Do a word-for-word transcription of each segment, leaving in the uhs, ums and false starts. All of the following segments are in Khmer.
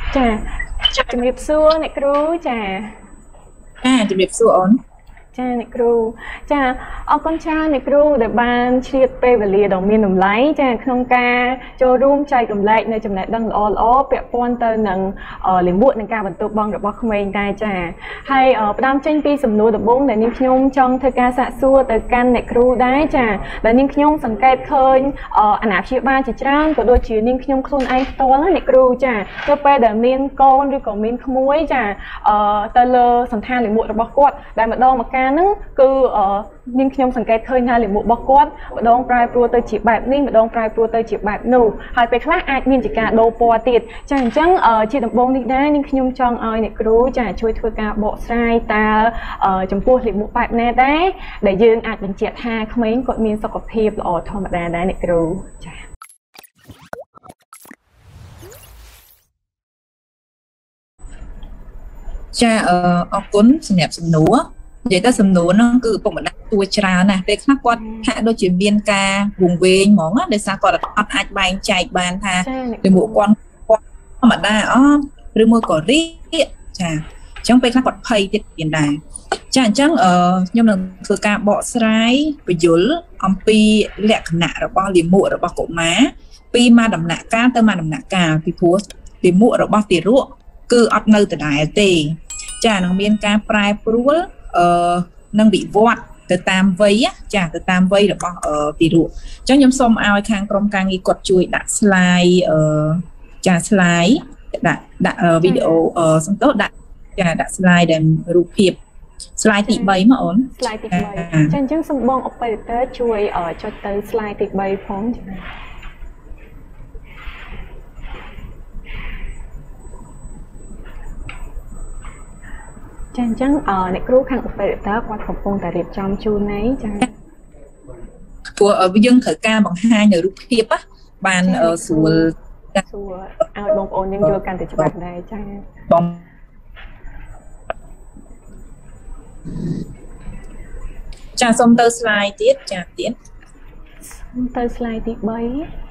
ចាជំរាបសួរអ្នកគ្រូចាចាជំរាបសួរអូនចាអ្នកគ្រូចាអរគុណច្រើនអ្នកគ្រូដែលបានឆ្លៀតពេលវេលាដ៏មានតម្លៃចាក្នុងការចូលរួមចែករំលែកនៅចំណេះដឹងល្អល្អពាក់ព័ន្ធទៅនឹងលាមកនឹងការបន្ទោបង់របស់ក្មេងដែរចាហើយផ្ដើមចេញពីសំណួរដំបូងដែលនាងខ្ញុំចង់ធ្វើការសាកសួរទៅកាន់អ្នកគ្រូដែរចាដែលនាងខ្ញុំសង្កេតឃើញអាណាព្យាបាលជាច្រើនក៏ដូចជានាងខ្ញុំខ្លួនឯងផ្ទាល់អ្នកគ្រូចាទៅពេលដែលមានកូនឬក៏មានក្មួយចាទៅលើសន្តានលាមករបស់គាត់ដែលម្ដងម្កាលហ្នឹងគឺនាងខ្ញុំសង្កេតឃើញថាលាមករបស់គាត់ម្ដងប្រែប្រួលទៅជាបែបនេះម្ដងប្រែប្រួលទៅជាបែបនោះហើយពេលខ្លះអាចមានជាការដូរពណ៌ទៀតចាអញ្ចឹងជាដំបូងនេះដែរនាងខ្ញុំចង់ឲ្យអ្នកគ្រូចាជួយធ្វើការបកស្រាយតើចំពោះលាមកបែបណាដែរដែលយើងអាចបញ្ជាក់ថាក្មេងគាត់មានសុខភាពល្អធម្មតាដែរអ្នកគ្រូចាចាអរគុណសម្រាប់សំណួរនិយាយទៅសំណួរហ្នឹងគឺពុកម្ដាយទួច្រើនណាស់ពេលខ្លះគាត់ហាក់ដូចជាមានការវង្វេងហ្មងណាដោយសារគាត់អត់អាចបែងចែកបានថាពីមុខគាត់គាត់ធម្មតាអត់ឬមួយក៏រីកចាអញ្ចឹងពេលខ្លះគាត់ភ័យទៀតមានដែរចាអញ្ចឹងអឺខ្ញុំនឹងធ្វើការបកស្រាយបញ្យលអំពីលក្ខណៈរបស់លាមករបស់កុមារពីមួយដំណាក់កាលទៅមួយដំណាក់កាលពីព្រោះលាមករបស់ទារកគឺអត់នៅដដែលទេចានឹងមានការប្រែប្រួលអឺនឹងវិវត្តទៅតាមវ័យចាទៅតាមវ័យរបស់ទារកអញ្ចឹងខ្ញុំសូមឲ្យខាងក្រុមការងារគាត់ជួយដាក់ slide អឺចា slide ដាក់ដាក់វីដេអូសំដៅដាក់ចាដាក់ slide ដែលរូបភាព slide ទី3មកអូន slide ទី3ចាអញ្ចឹងសូមបង operator ជួយចុចទៅ slide ទី3ផងចាចាអញ្ចឹងអ្នកគ្រូខាង operator គាត់កំពុងតែរៀបចំជូនហើយចាព្រោះយើងត្រូវការបង្ហាញនៅរូបភាពបានស្រួលស្រួលឲ្យបងប្អូនយើងយល់កាន់តែច្បាស់ដែរចាបងចាសូមទៅ slide ទៀតចាទៀតសូមទៅ slide ទី3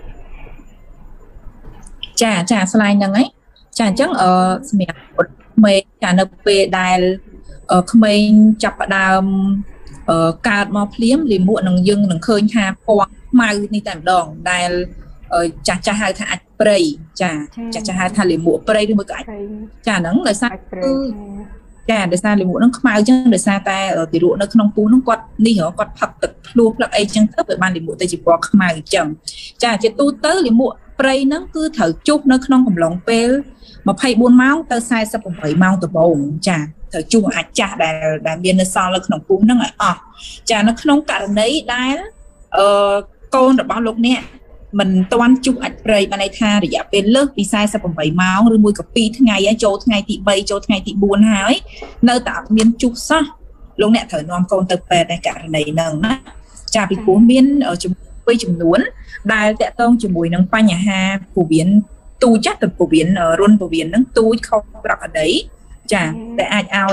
ចាចា slide ហ្នឹងហើយចាអញ្ចឹងអឺសម្រាប់ក្មេងចានៅពេលដែលក្មេងចាប់ផ្ដើមកើតមកភ្លាមលាមកនឹងយើងនឹងឃើញថាពណ៌ខ្មៅនេះតែម្ដងដែលចាស់ចាស់ហៅថាអាចព្រៃចាចាស់ចាស់ហៅថាលាមកព្រៃឬមួយក៏អាចចាហ្នឹងដោយសារគឺចាដោយសារលាមកហ្នឹងខ្មៅអញ្ចឹងដោយសារតែទារកនៅក្នុងពូហ្នឹងគាត់នេះគាត់ផឹកទឹកភ្លោះផ្លឹកអីអញ្ចឹងទៅបានលាមកទៅជាពណ៌ខ្មៅអញ្ចឹងចាជាទូទៅលាមកព្រៃហ្នឹងគឺត្រូវជុះនៅក្នុងកំឡុងពេលម្ភៃបួនម៉ោងទៅសែសិបប្រាំបីម៉ោងដំបូងចាត្រូវជួសអាចចាស់ដែលដែលមាននៅសល់នៅក្នុងពុះហ្នឹងឲ្យអស់ចានៅក្នុងករណីដែលអឺកូនរបស់លោកអ្នកមិនទាន់ជួសអាចព្រៃបានន័យថារយៈពេលលើសពីសែសិបប្រាំបីម៉ោងឬមួយក៏ពីរថ្ងៃចូលថ្ងៃទី3ចូលថ្ងៃទី4ហើយនៅតែអត់មានជួសសោះលោកអ្នកត្រូវនាំកូនទៅពេទ្យในករណីហ្នឹងណាចាពីព្រោះមានជំនួយចំនួនដែលតកតងជាមួយនឹងបញ្ហាពោះវៀនទូចទៅពោះវៀនរុនពោះវៀនហ្នឹងទូចខុសប្រក្រតីចាតែអាចឲ្យ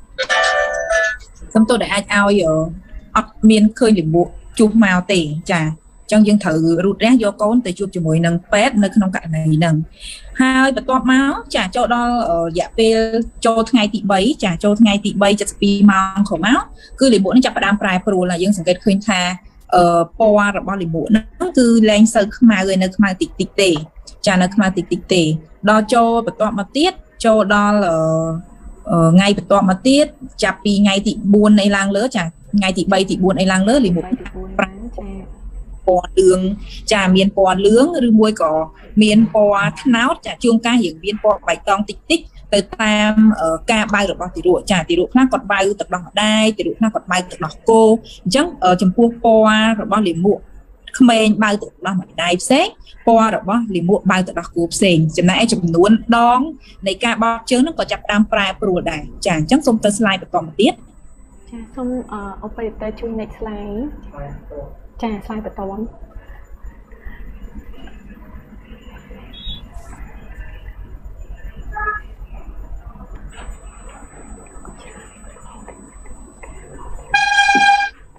សំទោសដែលអាចឲ្យអត់មានឃើញលាមកជួសមកទេចាអញ្ចឹងយើងត្រូវរូតរះយកកូនទៅជួបជាមួយនឹងពេទ្យនៅក្នុងករណីហ្នឹងហើយបន្ទាប់មកចាចូលដល់រយៈពេលចូលថ្ងៃទី3ចាចូលថ្ងៃទី3 七十ពីរម៉ោងក្រោយមកគឺលាមកនេះចាប់ផ្ដើមប្រែប្រួលហើយយើងសង្កេតឃើញថាអឺពណ៌របស់លាមកហ្នឹងគឺលែងសូវខ្មៅហើយនៅខ្មៅតិចតិចទេចានៅខ្មៅតិចតិចទេដល់ចូលបន្ទាប់មកទៀតចូលដល់អឺថ្ងៃបន្ទាប់មកទៀតចាប់ពីថ្ងៃទី4នៃឡើងលើចាថ្ងៃទី3ទី4អីឡើងលើលាមកប្រាំចាពណ៌លឿងចាមានពណ៌លឿងឬមួយក៏មានពណ៌ត្នោតចាជួនកាលរៀងមានពណ៌បៃតងតិចតិចទៅតាមការបើរបស់ទារកចាទារកខ្លះគាត់បើទឹកដោះម្ដាយទារកខ្លះគាត់បើទឹកដោះគោអញ្ចឹងចំពោះពណ៌របស់លាមកក្មេងបើទឹកដោះម្ដាយផ្សេងពណ៌របស់លាមកបើទឹកដោះគោផ្សេងចំណែកឯចំនួនដងនៃការបោកជើងហ្នឹងក៏ចាប់ផ្ដើមប្រែប្រួលដែរចាអញ្ចឹងសូមទៅ slide បន្តមកទៀតចាសូម operator ជួយ next slide ចា slide បន្ត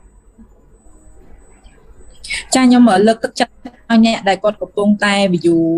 ចាខ្ញុំលើកទឹកចិត្តឲ្យអ្នកដែលគាត់កំពុងតែ view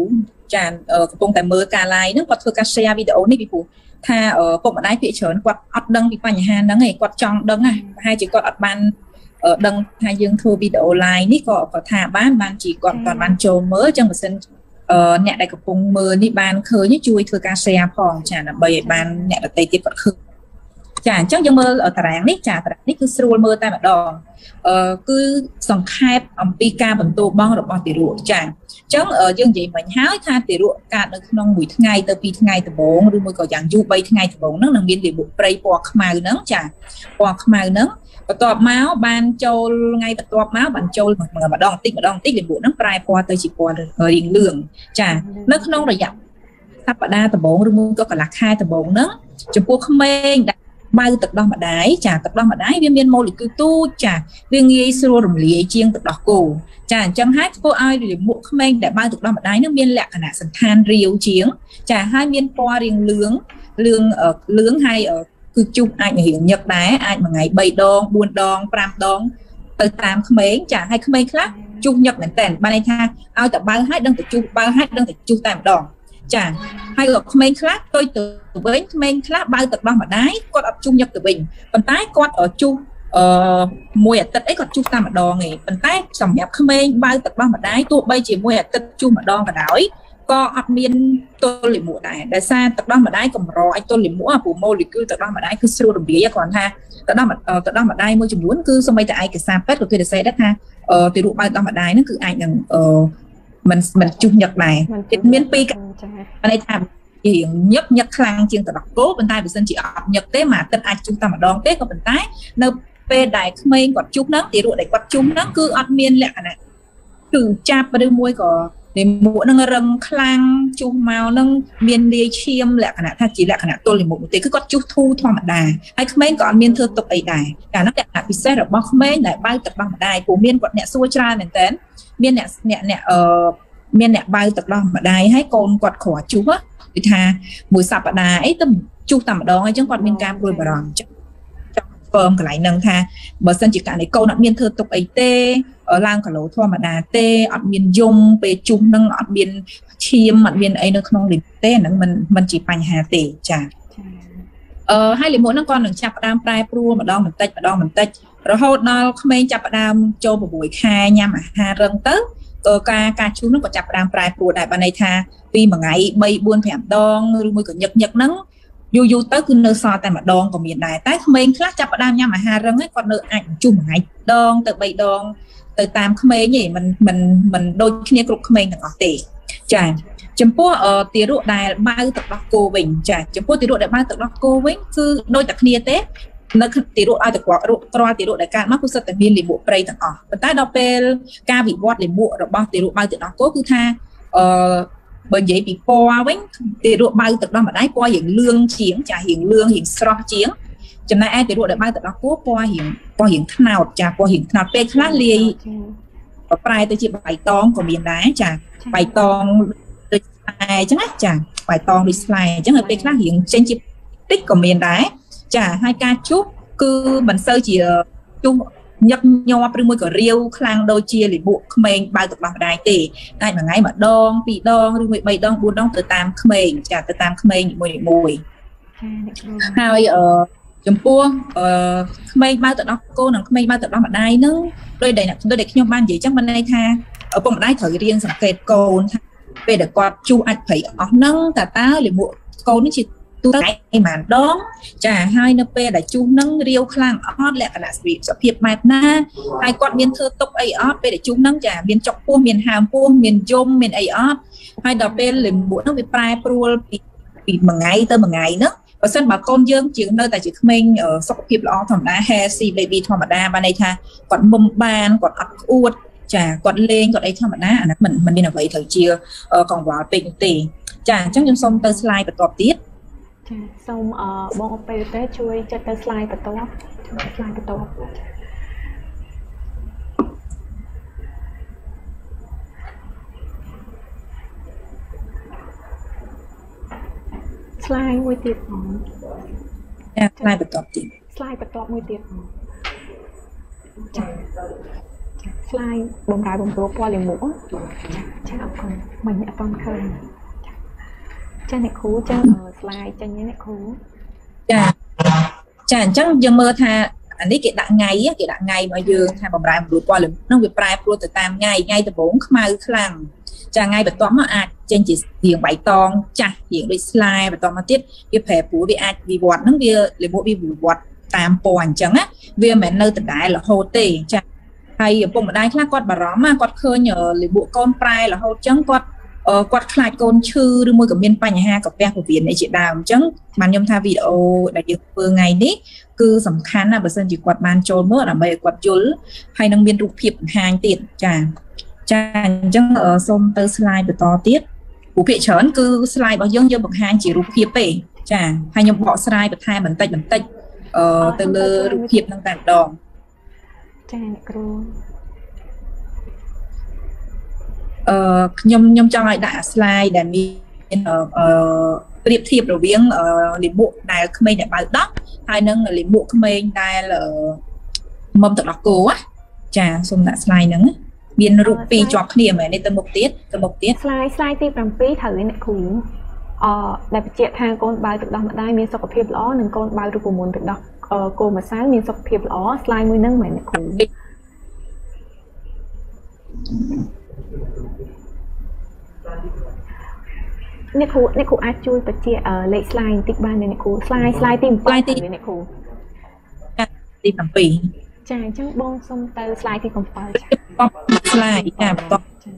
ចាកំពុងតែមើលការ live ហ្នឹងគាត់ធ្វើការ share វីដេអូនេះពីព្រោះថាពុកម្ដាយភាគច្រើនគាត់អត់ដឹងពីបញ្ហាហ្នឹងឯងគាត់ចង់ដឹងណាប្រហែលជាគាត់អត់បានដឹងថាយើងធ្វើវីដេអូ live នេះក៏គាត់ថាបានបានជាគាត់គាត់បានចូលមើលអញ្ចឹងបើសិនអ្នកដែលកំពុងមើលនេះបានឃើញជួយធ្វើការ share ផងចាដើម្បីឲ្យបានអ្នកដទៃទៀតគាត់ឃើញចាអញ្ចឹងយើងមើលតារាងនេះចាតារាងនេះគឺស្រួលមើលតែម្ដងអឺគឺសង្ខេបអំពីការបន្តបងរបស់ទារកចាអញ្ចឹងយើងនិយាយមិញហើយថាទារកកើតនៅក្នុងមួយថ្ងៃទៅពីរថ្ងៃដំបូងឬមួយក៏យ៉ាងយូរបីថ្ងៃដំបូងហ្នឹងនឹងមានលាមកព្រៃពណ៌ខ្មៅហ្នឹងចាពណ៌ខ្មៅហ្នឹងបន្ទាប់មកបានចូលថ្ងៃបន្ទាប់មកបានចូលម្ដងតិចម្ដងតិចលាមកហ្នឹងប្រែពណ៌ទៅជាពណ៌រៀងលឿងចានៅក្នុងរយៈសប្តាហ៍ដំបូងឬមួយក៏កន្លះខែដំបូងហ្នឹងចំពោះក្មេងដែលបើទឹកដោះម្ដាយចាទឹកដោះម្ដាយវាមានម៉ូលេគុលទូចចាវាងាយស្រួលរំលាយជាងទឹកដោះគោចាអញ្ចឹងហើយធ្វើឲ្យលាមកក្មេងដែលបើទឹកដោះម្ដាយនឹងមានលក្ខណៈសន្តានរាវជាងចាហើយមានពណ៌រៀងលឿងលឿងលឿងហើយគឺជុះអាចរៀងញឹកដែរអាចមួយថ្ងៃបីដងបួនដងប្រាំដងទៅតាមក្មេងចាហើយក្មេងខ្លះជុះញឹកមែនតើបានន័យថាឲ្យតែបើឲ្យដឹងតែជុះបើឲ្យដឹងតែជុះតែម្ដងចាហើយក៏ក្មេងខ្លះទៅទៅវិញក្មេងខ្លះបើទឹកដោះម្ដាយគាត់អត់ជុះញឹកទៅវិញប៉ុន្តែគាត់ជុះអឺមួយអាទិត្យអីគាត់ជុះតែម្ដងឯងប៉ុន្តែសម្រាប់ក្មេងបើទឹកដោះម្ដាយទោះបីជាមួយអាទិត្យជុះម្ដងក៏ដោយក៏អត់មានទល់លាមកដែរដោយសារទឹកដោះម្ដាយកម្រឲ្យទល់លាមកព្រោះម៉ូលេគុលទឹកដោះម្ដាយគឺស្រួលរំលាយគ្រាន់ថាទឹកដោះទឹកដោះម្ដាយមួយចំនួនគឺសូម្បីតែឯកសារពេទ្យក៏គេសរសេរដែរថាទារកបើទឹកដោះម្ដាយហ្នឹងគឺអាចនឹងអឺមិនមិនជុះញឹកដែរគេមានពីរចាន័យថារៀងញឹកញឹកខ្លាំងជាងទឹកដោះគោប៉ុន្តែបើសិនជាអត់ញឹកទេមួយអាទិត្យអាចជុះតែម្ដងទេក៏ប៉ុន្តែនៅពេលដែលក្មេងគាត់ជុះហ្នឹងទារកដែលគាត់ជុះហ្នឹងគឺអត់មានលក្ខណៈគឺចាប់ឬមួយក៏លាមកនឹងរឹងខ្លាំងជុះមកនឹងមានលាយឈាមលក្ខណៈថាជាលក្ខណៈទល់លាមកទេគឺគាត់ជុះធូរធម្មតាហើយក្មេងក៏អត់មានធ្វើទុកអីដែរតែហ្នឹងលក្ខណៈពិសេសរបស់ក្មេងដែលបើទឹកដោះម្ដាយព្រោះមានគាត់អ្នកសួរច្រើនមែនតើមានអ្នកអ្នកអ្នកអឺមានអ្នកបើទឹកដោះម្ដាយហើយកូនគាត់គ្រាន់ជុះគឺថាមួយសប្តាហ៍អីទៅជុះតែម្ដងអញ្ចឹងគាត់មានការព្រួយបារម្ភចង់ហ្វឺមកន្លែងហ្នឹងថាបើសិនជាករណីកូនអត់មានធ្វើទុកអីទេឡើងគីឡូធម្មតាទេអត់មានយំពេលជុះហ្នឹងអត់មានឈាមអត់មានអីនៅក្នុងលាមកទេហ្នឹងមិនមិនជាបញ្ហាទេចាអឺហើយលាមកហ្នឹងគាត់នឹងចាប់ផ្ដើមប្រែប្រួលម្ដងបន្តិចម្ដងបន្តិចរហូតដល់ក្មេងចាប់ផ្ដើមចូលប្រាំមួយខែញ៉ាំអាហាររឹងទៅការការជុះហ្នឹងក៏ចាប់ផ្ដើមប្រែប្រួលដែរបានន័យថាពីមួយថ្ងៃបីបួនប្រាំដងឬមួយក៏ញឹកញឹកហ្នឹងយូរយូរទៅគឺនៅសល់តែម្ដងក៏មានដែរតែក្មេងខ្លះចាប់ផ្ដើមញ៉ាំអាហាររឹងហ្នឹងគាត់នៅអាចជុះមួយថ្ងៃដងទៅបីដងទៅតាមក្មេងឯងมันมันมันដូចគ្នាគ្រប់ក្មេងទាំងអស់ទេចាចំពោះទារកដែលបើទឹកដោះគោវិញចាចំពោះទារកដែលបើទឹកដោះគោវិញគឺដូចតែគ្នាទេនៅទារកឲ្យតែគាត់រកត្រល់ទារកដែលកើតមកគឺសិតតែមានលាមកព្រៃទាំងអស់ប៉ុន្តែដល់ពេលការវិវត្តលាមករបស់ទារកបើទឹកដោះគោគឺថាអឺបើនិយាយពីពណ៌វិញទារកបើទឹកដោះម្ដាយពណ៌រៀងលឿងជាងចារៀងលឿងរៀងស្រស់ជាងចំណែកឯទារកដែលបើទឹកដោះគោពណ៌រៀងពណ៌រៀងថ្នោតចាពណ៌រៀងថ្នោតពេលខ្លះលាយប្រែទៅជាបៃតងក៏មានដែរចាបៃតងដូចស្លែអញ្ចឹងណាចាបៃតងដូចស្លែអញ្ចឹងហើយពេលខ្លះរៀងចេញជាតិចក៏មានដែរចាហើយការជុះគឺមិនសូវជាជុះញឹកញាប់ឬមួយក៏រាវខ្លាំងដូចជាលាមកក្មេងបើទឹកដោះម្ដាយទេអាចមួយថ្ងៃម្ដងពីរដងឬមួយបីដងបួនដងទៅតាមក្មេងចាទៅតាមក្មេងមួយមួយហើយអឺចំពោះអឺក្មេងបើទឹកដោះគោនិងក្មេងបើទឹកដោះម្ដាយហ្នឹងដោយដែលដូចដែលខ្ញុំបាននិយាយចឹងបានន័យថាឪពុកម្ដាយត្រូវរៀនសង្កេតកូនថាពេលដែលគាត់ជុះអាចព្រៃអស់ហ្នឹងតើតើលាមកកូននេះជាទូទៅឯម៉ានដងចាហើយនៅពេលដែលជុះហ្នឹងរាវខ្លាំងអត់លក្ខណៈសភាពបែបណាហើយគាត់មានធ្វើទុកអីអត់ពេលដែលជុះហ្នឹងចាមានចុកពោះមានហើមពោះមានយំមានអីអត់ហើយដល់ពេលលាមកហ្នឹងវាប្រែប្រួលពីពីមួយថ្ងៃទៅមួយថ្ងៃហ្នឹងបើសិនបើកូនយើងជាងនៅតែជាក្មេងសុខភាពល្អធម្មតា healthy baby ធម្មតាបានន័យថាគាត់មុំបានគាត់អត់ក្អួតចាគាត់លេងគាត់អីធម្មតាអាហ្នឹងមិនមិនមានអ្វីត្រូវជាកង្វល់ពេកទេចាអញ្ចឹងខ្ញុំសូមទៅ slide បន្ទាប់ទៀតចាសូមអបងអពេលទេជួយចុចទៅ slide បន្ទាប់ជួយ slide បន្ទាប់ slide មួយទៀតផងចា slide បន្ទាប់ទៀត slide បន្ទាប់មួយទៀតផងចា slide បំរើបំរួលពណ៌លាមកចាចាអរគុណមិញអត់ទាន់ឃើញចាអ្នកគ្រូចា slide ចាញ់អ្នកគ្រូចាចាអញ្ចឹងយើងមើលថាអានេះគេដាក់ថ្ងៃគេដាក់ថ្ងៃមកយើងថាបំរែបំរួលព័ត៌មាននឹងវាប្រែប្រួលទៅតាមថ្ងៃថ្ងៃដំបូងខ្មៅខ្លាំងចាថ្ងៃបន្ទាប់មកអាចចេញជារាងបៃតងចាស់រាងដូចស្លាយបន្ទាប់មកទៀតវាប្រែប្រួលវាអាចវិវត្តហ្នឹងវាលេមកវាវិវត្តតាមពណ៌អញ្ចឹងណាវាមិនមែននៅដដែលរហូតទេចាហើយឪពុកម្ដាយខ្លះគាត់បារម្ភគាត់ឃើញលេមកកូនប្រែរហូតអញ្ចឹងគាត់គាត់ខ្លាចកូនឈឺឬមួយក៏មានបញ្ហាកាពះពោះវៀនអីជាដើមអញ្ចឹងបានខ្ញុំថាវីដេអូដែលយើងធ្វើថ្ងៃនេះគឺសំខាន់ណាស់បើសិនជាគាត់បានចូលមើលដើម្បីឲ្យគាត់យល់ហើយនឹងមានរូបភាពបង្ហាញទៀតចាចាអញ្ចឹងសូមទៅ slide បន្តទៀតព្រោះភាគច្រើនគឺ slide របស់យើងយើងបង្ហាញជារូបភាពទេចាហើយខ្ញុំបកស្រាយបន្ថែមបន្តិចបន្តិចអឺទៅលើរូបភាពហ្នឹងតែម្ដងចាអ្នកគ្រូអឺខ្ញុំខ្ញុំចង់ឲ្យដាក់ slide ដែលមានអឺប្រៀបធៀបរវាងលាមកដែលក្មេងដែលបើដោះហើយនឹងលាមកក្មេងដែលមុំទឹកដោះគោចាសូមដាក់ slide ហ្នឹងមានរូបពីរជាប់គ្នាមែនទេទៅមុខទៀតទៅមុខទៀត slide slide ទី7ត្រូវអ្នកគ្រូអឺដែលបញ្ជាក់ថាកូនបើទឹកដោះម្ដាយមានសុខភាពល្អនិងកូនបើរូបមន្តទឹកដោះគោម្សៅមានសុខភាពល្អ slide មួយហ្នឹងមែនអ្នកគ្រូអ្នកគ្រូអ្នកគ្រូអាចជួយបញ្ជាក់លេខ slide បន្តិចបានទេអ្នកគ្រូ slide slide ទី7ទីអ្នកគ្រូទី7 ចាអញ្ចឹងបងសុំទៅ slide ទី7ចា slide ចាបន្ត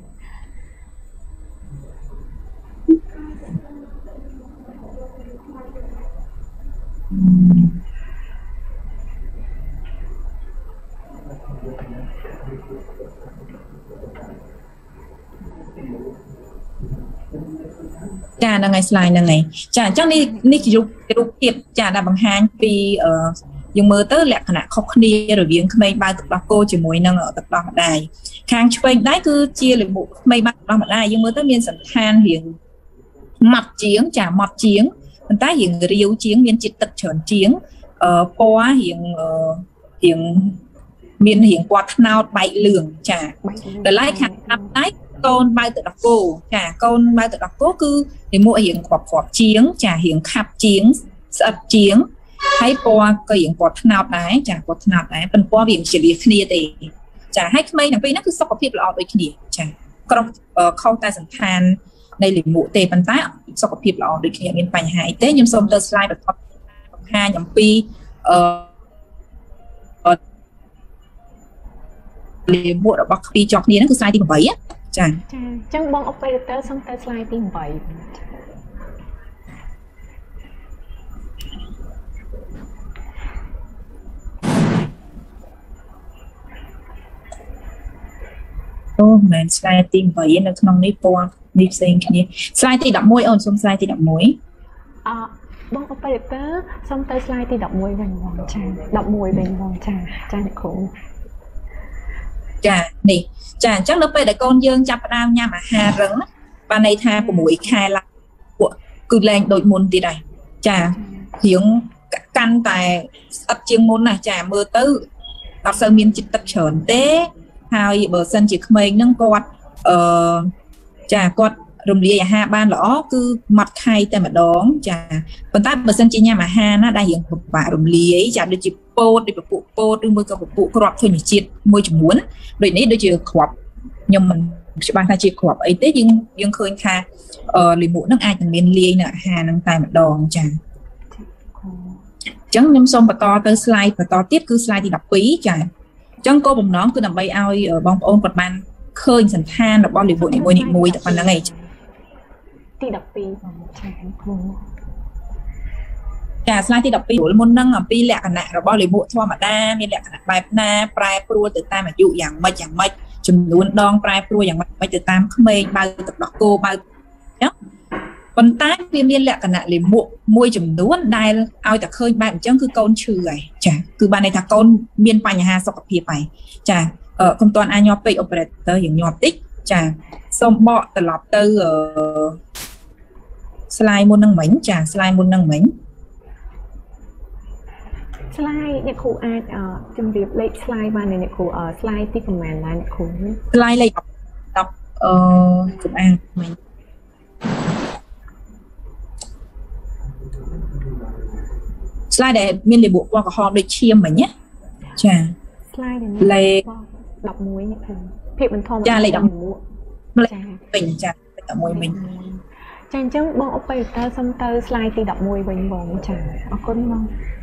ចាហ្នឹងហើយ slide ហ្នឹងហើយចាអញ្ចឹងនេះនេះជារូបរូបភាពចាដែលបង្ហាញពីអឺយើងមើលទៅលក្ខណៈខុសគ្នារវាងក្មេងបើទឹកដោះគោជាមួយនឹងទឹកដោះម្ដាយខាងឆ្វេងដៃគឺជាលិមុខក្មេងបើទឹកដោះម្ដាយយើងមើលទៅមានសន្តានរាងម៉ត់ជាងចាម៉ត់ជាងប៉ុន្តែរាងរាវជាងមានជាតិទឹកច្រើនជាងអឺពណ៌រាងរាងមានរាងពណ៌ត្នោតបែកលឿងចាដល់ឡែកខាងដៃកូនបើទឹកដោះគោចាកូនបើទឹកដោះគោគឺលិមុខរាងគ្រាប់គ្រាប់ជាងចារាងខាប់ជាងស្អិតជាងហើយពណ៌ក៏រៀងពណ៌ត្នោតដែរចាពណ៌ត្នោតដែរប៉ុន្តែពណ៌វាមិនជាលៀសគ្នាទេចាហើយក្មេងទាំងពីរហ្នឹងគឺសុខភាពល្អដូចគ្នាចាក្រុមខុសតែសន្តាននៃលិមុខទេប៉ុន្តែសុខភាពល្អដូចគ្នាមានបញ្ហាអីទេខ្ញុំសូមទៅ slide បន្តបង្ហាញអំពីអឺលិមុខរបស់ពីរជាប់គ្នាហ្នឹងគឺ slide ទី8ចាចាអញ្ចឹងបង operator សូមទៅ slide ទី8 អូមែន slide ទី8នៅក្នុងនេះពណ៌នេះផ្សេងគ្នា slide ទី11អូនសុំ slide ទី11អឺបង operator សូមទៅ slide ទី11វិញបងចា11វិញបងចាចាអ្នកគ្រូចានេះចាអញ្ចឹងនៅពេលដែលកូនយើងចាប់ផ្ដើមញ៉ាំអាហាររឹងបានន័យថា6ខែឡើងពួកគឺលែងដូចមុនទៀតហើយចារៀងកាន់តែស្អិតជាងមុនណាចាមើលទៅអត់សូវមានចិត្តទឹកច្រើនទេហើយបើសិនជាក្មេងហ្នឹងគាត់អឺចាគាត់រំលាយអាហារបានល្អគឺម៉ត់ខៃតែម្ដងចាប៉ុន្តែបើសិនជាញ៉ាំអាហារណាដែលរៀងពិបាករំលាយចាដូចជាពោតដូចពពុះពោតឬមួយក៏ពពុះគ្រាប់ធញ្ញជាតិមួយចំនួនដូចនេះដូចជាគ្រាប់ខ្ញុំមិនច្បាស់ថាជាគ្រាប់អីទេយើងយើងឃើញថាអឺលិមុខហ្នឹងអាចនឹងមានលាយនៅអាហារហ្នឹងតែម្ដងចាអញ្ចឹងខ្ញុំសូមបន្តទៅ slide បន្តទៀតគឺ slide ទី12ចាអញ្ចឹងគោលបំណងគឺដើម្បីឲ្យបងប្អូនគាត់បានឃើញសន្តានរបស់លិមុខនីមួយនីមួយតែប៉ុណ្្នឹងឯងទី12បងចាគ្រូចា slide ទី12មុនហ្នឹងអំពីលក្ខណៈរបស់លិមុខធម្មតាមានលក្ខណៈបែបណាប្រែប្រួលទៅតាមអាយុយ៉ាងម៉េចយ៉ាងម៉េចចំនួនដងប្រែប្រួលយ៉ាងម៉េចទៅតាមក្មេងបើទឹកដោះគោបើអញ្ចឹងប៉ុន្តែវាមានលក្ខណៈលិមុខមួយចំនួនដែលឲ្យតែឃើញបែបអញ្ចឹងគឺកូនឈឺហើយចាគឺបានន័យថាកូនមានបញ្ហាសុខភាពហើយចាកុំតាន់អាចញាប់ពេក operator យ៉ាងញាប់តិចចាសូមបកត្រឡប់ទៅអឺ slide មុនហ្នឹងមិញចា slide មុនហ្នឹងមិញ slide អ្នកគ្រូអាចជម្រាបលេខ slide បានអ្នកគ្រូ slide ទីប្រហែលដែរអ្នកគ្រូ slide លេខ10អឺខ្ញុំអានមិញ slide ដែលមានលេខពណ៌ក្រហមដូចឈាមមិញណាចា slide លេខដប់មួយនេះភាពមិនធម្មតាចាលេខដប់មួយចាពេញចាដប់មួយមិញចាអញ្ចឹងបងអបិយតើសុំទៅ slide ទីដប់មួយវិញបងចាអរគុណបង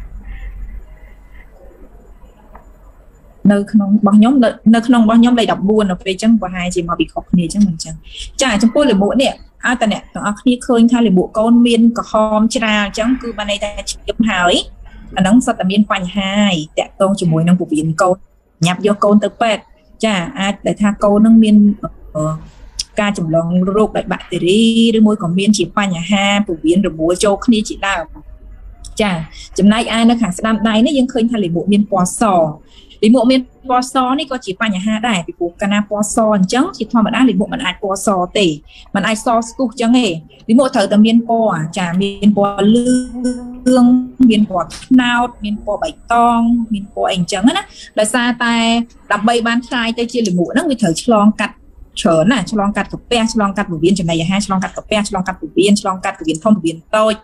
នៅក្នុងរបស់ខ្ញុំនៅក្នុងរបស់ខ្ញុំលេខដប់បួននៅពេលអញ្ចឹងប្រហែលជាមកពីខុសគ្នាអញ្ចឹងមិនអញ្ចឹងចាចំពោះលេខនេះឲ្យតអ្នកទាំងអស់គ្នាឃើញថាលេខកូនមានក្រហមច្រាលអញ្ចឹងគឺបានន័យថាឈាមហើយអាហ្នឹងសុទ្ធតែមានបញ្ហាហើយតាក់ទងជាមួយនឹងពោះវៀនកូនញ៉ាប់យកកូនទៅពេទ្យចាអាចដែលថាកូននឹងមានការចម្លងរោគដោយបាក់តេរីឬមួយក៏មានជាបញ្ហាពោះវៀនរមួលចូលគ្នាជាដើមចាចំណែកឯនៅខាងស្ដាំដៃនេះយើងឃើញថាលេខមានពណ៌សលេខមុខមានពណ៌សនេះក៏ជាបញ្ហាដែរពីព្រោះកាលណាពណ៌សអញ្ចឹងជាធម្មតាលេខមុខមិនអាចពណ៌សទេមិនអាចសស្ទុះអញ្ចឹងទេលេខមុខត្រូវតែមានពណ៌ចាមានពណ៌លឿងមានពណ៌ត្នោតមានពណ៌បៃតងមានពណ៌អីអញ្ចឹងណាដោយសារតែដើម្បីបានខ្លាយទៅជាលេខមុខហ្នឹងវាត្រូវឆ្លងកាត់ច្រើនណាឆ្លងកាត់កាពះឆ្លងកាត់ពោះវៀនចំណីអាហារឆ្លងកាត់កាពះឆ្លងកាត់ពោះវៀនឆ្លងកាត់ពោះវៀនធំពោះវៀនតូច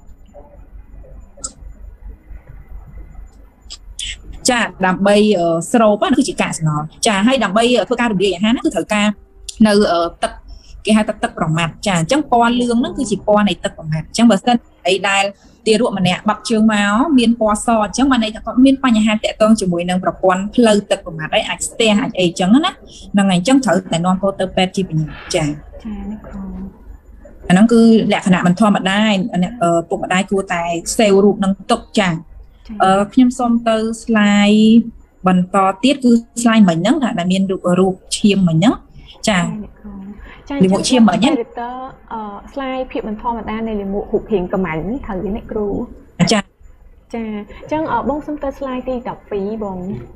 ចាដើម្បីស្រូបគឺជាកាកសំណល់ចាហើយដើម្បីធ្វើការរំលាយអាហារហ្នឹងគឺត្រូវការនៅទឹកគេហៅថាទឹកប្រមាត់ចាអញ្ចឹងពណ៌លឿងហ្នឹងគឺជាពណ៌នៃទឹកប្រមាត់អញ្ចឹងបើសិនអីដែលទារកម្នាក់បាក់ជើងមកមានពណ៌សអញ្ចឹងបានន័យថាគាត់មានបញ្ហាតាក់ទងជាមួយនឹងប្រព័ន្ធផ្លូវទឹកប្រមាត់អីអាចស្ទះអាចអីអញ្ចឹងណាហ្នឹងហើយអញ្ចឹងត្រូវតែនាំគាត់ទៅពេទ្យជាបញ្ញាចាចានេះគ្រូអាហ្នឹងគឺលក្ខណៈមិនធម្មតាពុកម្ដាយគួរតែសេវរូបនឹងទុកចាអឺខ្ញុំសូមទៅ slide បន្តទៀតគឺ slide មិញហ្នឹងដែលមានរូបរូបឈាមមិញហ្នឹងចាចាលិមុខឈាមមិញហ្នឹងតើអឺ slide ភាពមិនធម្មតានៃលិមុខរូបរាងកំាញ់នេះត្រូវទេអ្នកគ្រូចាចាអញ្ចឹងបងសូមទៅ slide ទីដប់ពីរបង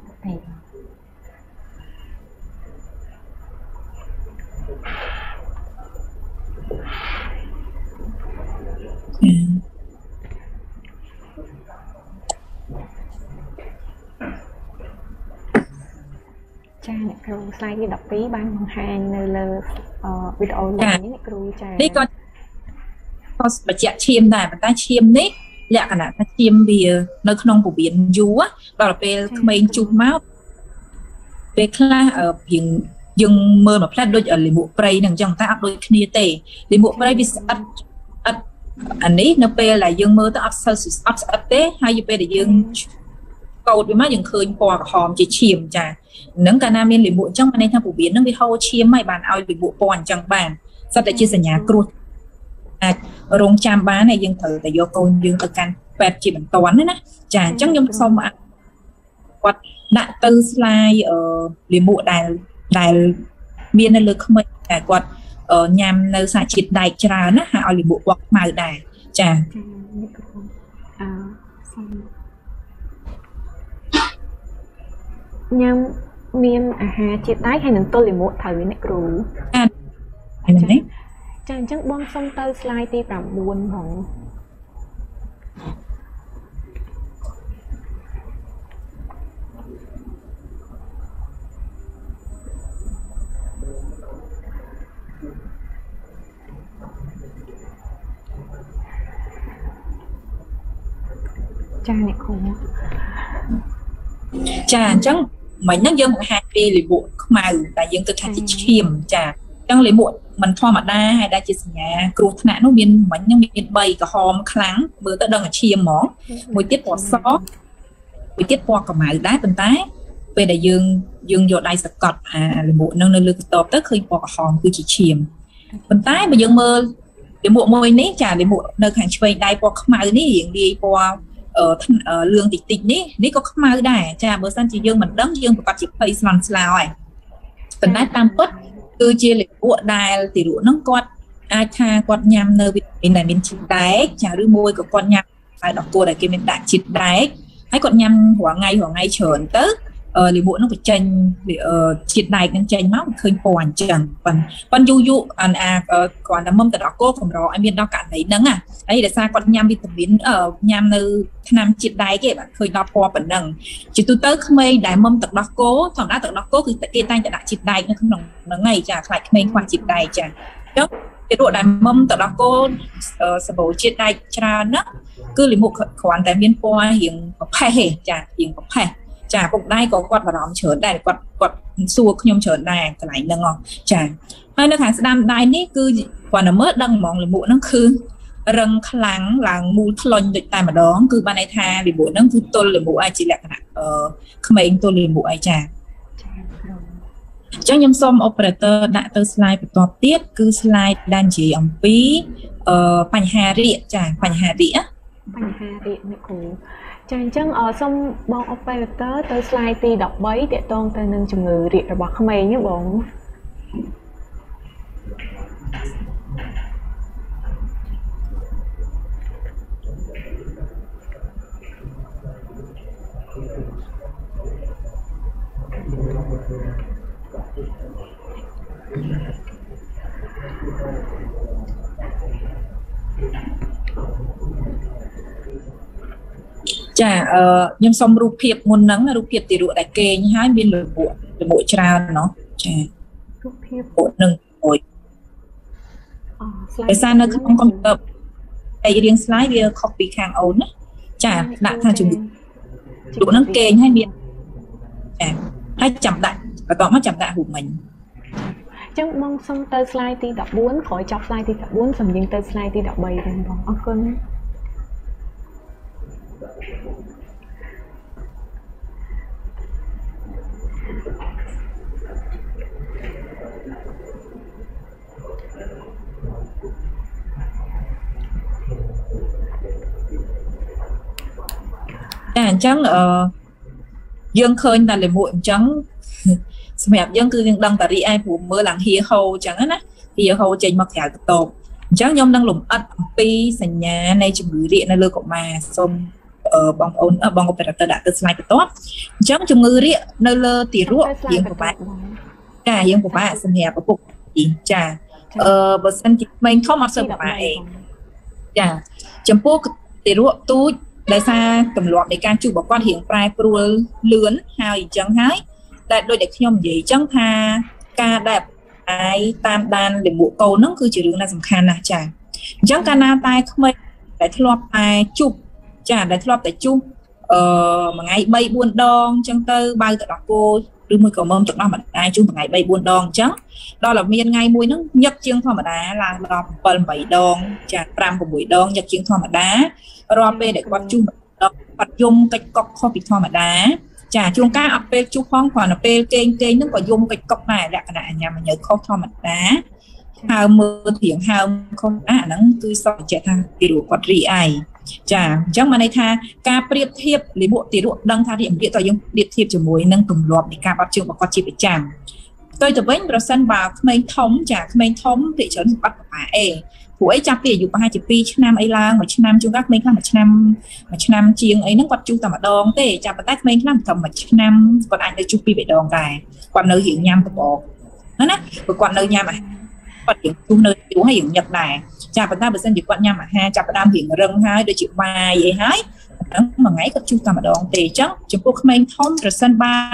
ចាអ្នកគ្រូ slide ទីដប់ពីរបានបង្ហាញនៅលើវីដេអូនេះអ្នកគ្រូចានេះក៏ក៏បញ្ជាក់ឈាមដែរប៉ុន្តែឈាមនេះលក្ខណៈថាឈាមវានៅក្នុងពោះវៀនយូរដល់ពេលក្មេងជុះមកពេលខ្លះរៀងយើងមើលមកផ្លែតដូចលិមុខព្រៃហ្នឹងអញ្ចឹងតែអត់ដូចគ្នាទេលិមុខព្រៃវាស្អិតអត់អានេះនៅពេលដែលយើងមើលទៅអត់ស្អិតអត់ស្អិតទេហើយពេលដែលយើងកោតវាមកយើងឃើញពណ៌ក្រហមជាឈាមចាហ្នឹងកាលណាមានលិមុខអញ្ចឹងបានន័យថាពោះវៀនហ្នឹងវាហូរឈាមហើយបានឲ្យលិមុខពណ៌អញ្ចឹងបានសិតតែជាសញ្ញាគ្រោះអាចរងចាំបានហើយយើងត្រូវតែយកកូនយើងទៅកាន់ពេទ្យជាបន្ទាន់ណាចាអញ្ចឹងខ្ញុំសូមគាត់ដាក់ទៅ slide អឺលិមុខដែលដែលមាននៅលើក្មេងតែគាត់ញ៉ាំនៅសារជាតិដែកច្រើនណាហើយឲ្យលិមុខពណ៌ខ្មៅដែរចាអឺញ៉ាំមានអាហារជាតិដែកហើយនឹងទល់លិមុខត្រូវអ្នកគ្រូចាហ្នឹងទេចាអញ្ចឹងបងសុំទៅ slide ទីប្រាំបួនផងចាអ្នកគ្រូចាអញ្ចឹងមិញហ្នឹងយើងបង្ហាញពីលិមុខខ្មៅតែយើងគិតថាជាឈាមចាអញ្ចឹងលិមុខមិនធម្មតាហើយដែលជាសញ្ញាគ្រោះថ្នាក់នោះមានមិញហ្នឹងមានបីក្រហមខ្លាំងមើលទៅដឹងថាឈាមហ្មងមួយទៀតពណ៌សមួយទៀតពណ៌ខ្មៅដែរប៉ុន្តែពេលដែលយើងយើងយកដៃសកត់អាលិមុខហ្នឹងនៅលើកតបទៅឃើញពណ៌ក្រហមគឺជាឈាមប៉ុន្តែបើយើងមើលលិមុខមួយនេះចាលិមុខនៅខាងឆ្វេងដៃពណ៌ខ្មៅនេះរៀងលាយពណ៌អឺលឿងតិចតិចនេះនេះក៏ខ្មៅដែរចាបើសិនជាយើងមិនដឹងយើងប្រកាសជាភ័យស្លន់ស្លោហើយប៉ុន្តែតាមពិតគឺជាលិមុខដែលទារកហ្នឹងគាត់អាចថាគាត់ញ៉ាំនៅវីតាមីនដែលមានជាតិដែកចាឬមួយក៏គាត់ញ៉ាំតែដកគោដែលគេមានដាក់ជាតិដែកហើយគាត់ញ៉ាំរាល់ថ្ងៃរាល់ថ្ងៃច្រើនទៅលិមុខហ្នឹងបញ្ចេញជាតិដែកហ្នឹងចេញមកឃើញពណ៌អញ្ចឹងប៉ុន្តែប៉ុន្តែយូរយូរអានអាគាត់តែមុំទៅដកគោកម្រឲ្យមានដល់ករណីហ្នឹងណាហើយដោយសារគាត់ញ៉ាំវីតាមីនញ៉ាំនៅថ្នាំជាតិដែកគេបាទឃើញដល់ពណ៌ប៉ុណ្ណឹងជាទូទៅក្មេងដែលមុំទឹកដោះគោធម្មតាទឹកដោះគោគឺគេតែងតែដាក់ជាតិដែកនៅក្នុងហ្នឹងហើយចាខ្លាចក្មេងខ្វះជាតិដែកចាអញ្ចឹងគេរកដែលមុំទឹកដោះគោសម្បូរជាតិដែកច្រើនណា cứ lì một khoản tại miền qua hiện có phê hề chả hiện có phê chả cũng đây có quạt vào đó chở đây quạt quạt xua nhom chở này cái này là ngon chả hai nó thằng đam đai ní cứ còn nó mất đăng mong là bộ nó cứ răng kháng là mù thon được tai mà đó cứ ban này tha thì bộ nó cứ tôi là bộ ai chỉ là cái ờ không anh tôi liền bộ ai chả trong nhóm xóm operator đã tới slide của top tiết cứ slide đang chỉ ông pí ờ bánh hà rịa chả bánh hà rịa bánh hà rịa này cũng chẳng chẳng ở xong bọn operator tới slide ti đọc bấy để tôn tên nâng chùm người rịa rồi bọc không ai nhớ bọn chả ờ nhưng xong rụp hiệp nguồn nắng là rụp hiệp tỷ rụa đại kê như hai bên lửa bộ lửa bộ trà nó chả rụp hiệp bộ nâng ngồi tại sao nó không còn tập đây riêng slide kia copy khang ổn á chả đã tha chuẩn bị đủ nâng kê hai bên chả hai chậm đại và tỏ mắt chậm đại của mình chẳng mong xong tới slide ti đọc bốn khỏi chọc slide ti đọc bốn xong nhưng tới slide ti đọc bảy rồi bọn ốc cân à chẳng ờ dương khơi là lấy muộn trắng mẹ dân cư đăng tại ai phụ mưa làng hia hầu chẳng á hia hầu trên mặt cả tổ chắc nhóm đang lủng ắt pi sành nhà này chừng gửi điện là lơ cậu mà xong ở bong ôn ở bong operator đã từ slide tốt chắc chừng gửi điện nơi lơ tỉ ruộng hiện của bạn cả hiện của bạn sân hè có phục gì chả ờ bờ sân thì mình không mặc sân của bạn chả chấm pô tỉ ruộng túi đại xa cầm loạt để can chu bảo quan hiện prai pro lướn hai chẳng hái đại đôi để nhom gì chẳng tha ca đẹp ai tam đan để bộ câu nó cứ chỉ được là sầm khăn à chả chẳng ca na tai không mấy đại thọp tai chụp chả đại thọp tại chụp ờ mà ngày bay buôn đòn chẳng tư bao tự đọc cô đưa môi cầu mâm tự đo mà ai chụp ngày bay buôn đòn chẳng đó là miền ngày muối nó nhấc chiêng thoa mà đá là đọc bần bảy đòn chả pram của buổi đòn nhấc chiêng thoa mà đá rồi về để quan chung đọc bật dùng cách cọc kho bị thoa mà đá chả chuông cá ập về chú phong còn là về kênh kênh nó có dùng cái cọc này là cái nhà mà nhớ kho thoa mặt đá hào mưa thiện hào không á nắng tươi sọ trẻ thang tỷ đủ quạt rì ai chả chắc mà này tha ca priệp thiệp lấy bộ tỷ độ đăng tha điểm điện tỏi dùng điện thiệp cho muối nâng cùng lọp để ca bắt trường và quạt chỉ phải chạm tôi từ bên rồi sân vào mấy thống chả mấy thống thị trấn bắt phải e của ấy chắp thì dùng hai chục pi năm ấy là một năm chung các mấy năm một năm một năm chiêng ấy nó quạt chung tầm ở đòn thế chả bắt tách mấy năm tầm một năm còn anh được chục pi bị đòn cài còn nơi hiện nhâm của bộ nó nè còn nơi nhà mà còn hiện chung nơi chú hay hiện nhật này chả bắt ta bữa sân chỉ quan nhâm mà ha chả bắt đam hiện rừng hai đôi chịu bài vậy hái mà ngay có chung tầm ở đòn thì chắc chúng tôi không mấy thống rồi sân ba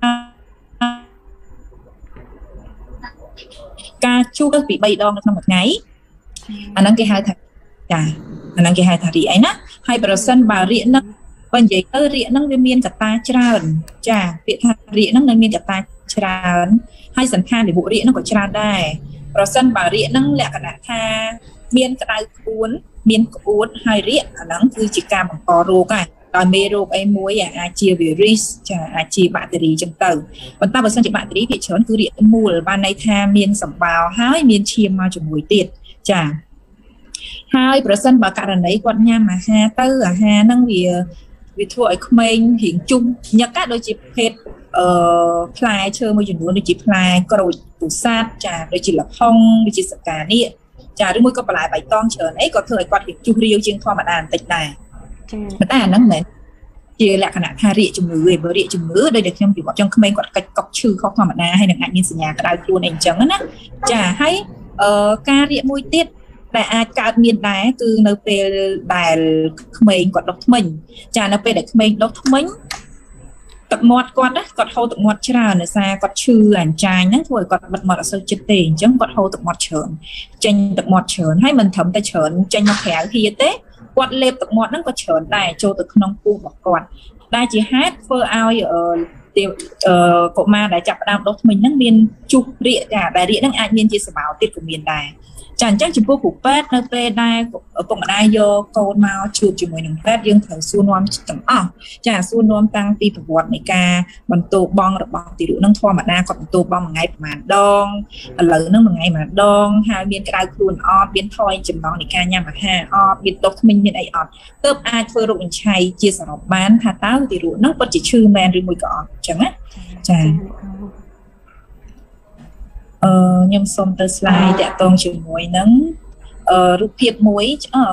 ca chu các bị bay đòn trong một ngày anh đang cái hai thằng chà anh đang cái hai thằng ấy nè hai person bà riêng nó còn vậy tới riêng nó liên miên cả ta tràn chà việc thằng riêng nó liên miên cả ta tràn hai sẵn khan để bộ riêng nó có tràn đây person bà riêng nó lẹ cả đã tha miên cả đai cuốn miên cuốn hai riêng anh đang cứ chỉ cam bằng cò rô cái rồi mê rô cái muối à chia về ris chà chia battery trong tàu còn ta bữa sang chỉ battery thì chớn cứ điện mua ở ban này tha miên sẩm bào hai miên chia mà cho mùi tiệt chà hai person bà cả đấy quan nha mà ha tư à ha năng vì vì thôi không mình hiện chung nhắc các đôi chị hết ờ fly chơi môi trường đuôi đôi chị fly có rồi tủ sát chà đôi chị là phong đôi chị sập cả nè chà đôi môi có lại bảy con chờ ấy có thời quan hiện chung riêu trên kho mà đàn tịch này mà ta nắng mệt chia lại khả năng tha rịa chung người với rịa chung ngữ đây được trong thì bọn trong comment còn cách cọc trừ kho mà đa hay là ngại như nhà cái đai luôn anh trắng á chà hay ờ ca rịa môi tiết đại ai cao miền đá từ nơi về đài mình còn đọc mình chả nó về để mình đọc mình tập mọt con đó còn hâu tập mọt ra nữa xa còn chư ảnh trai nhá thôi còn bật mọt ở sâu chết tiền chẳng còn hâu tập mọt trởn tranh tập mọt trởn hay mình thấm tay trởn tranh nó khéo khi tết quạt lệp tập mọt nó có chởn đài cho từ nông phu bọc quạt đài chỉ hát phơ ao ở tiêu cậu ma đã chặt đam đốt mình nó miền chụp địa cả đại địa nó ai miền chia sẻ bảo tiết của miền đài chẳng chắc chỉ vô của pet nơi pe đai ở cộng đai vô câu mau chụp chỉ mười đồng pet dương thở xuân non chẳng à chả xuân non tăng ti phục vật này ca bằng tô bong được bằng tỷ đủ nâng thoa mà đa còn tô bong ngày mà đong lỡ nó một ngày mà đong hai biên cái đai khuôn o biên thôi chừng đó này ca nha mà ha o biên tốt mình biên ai ọt tớp ai phơi rụng chay chia sẻ bán thà táo tỷ đủ nó có chỉ chư men rồi mùi cỏ chẳng á chả ờ nhâm xong tờ slide đã toàn chữ muối nắng ờ rút thiệp muối ờ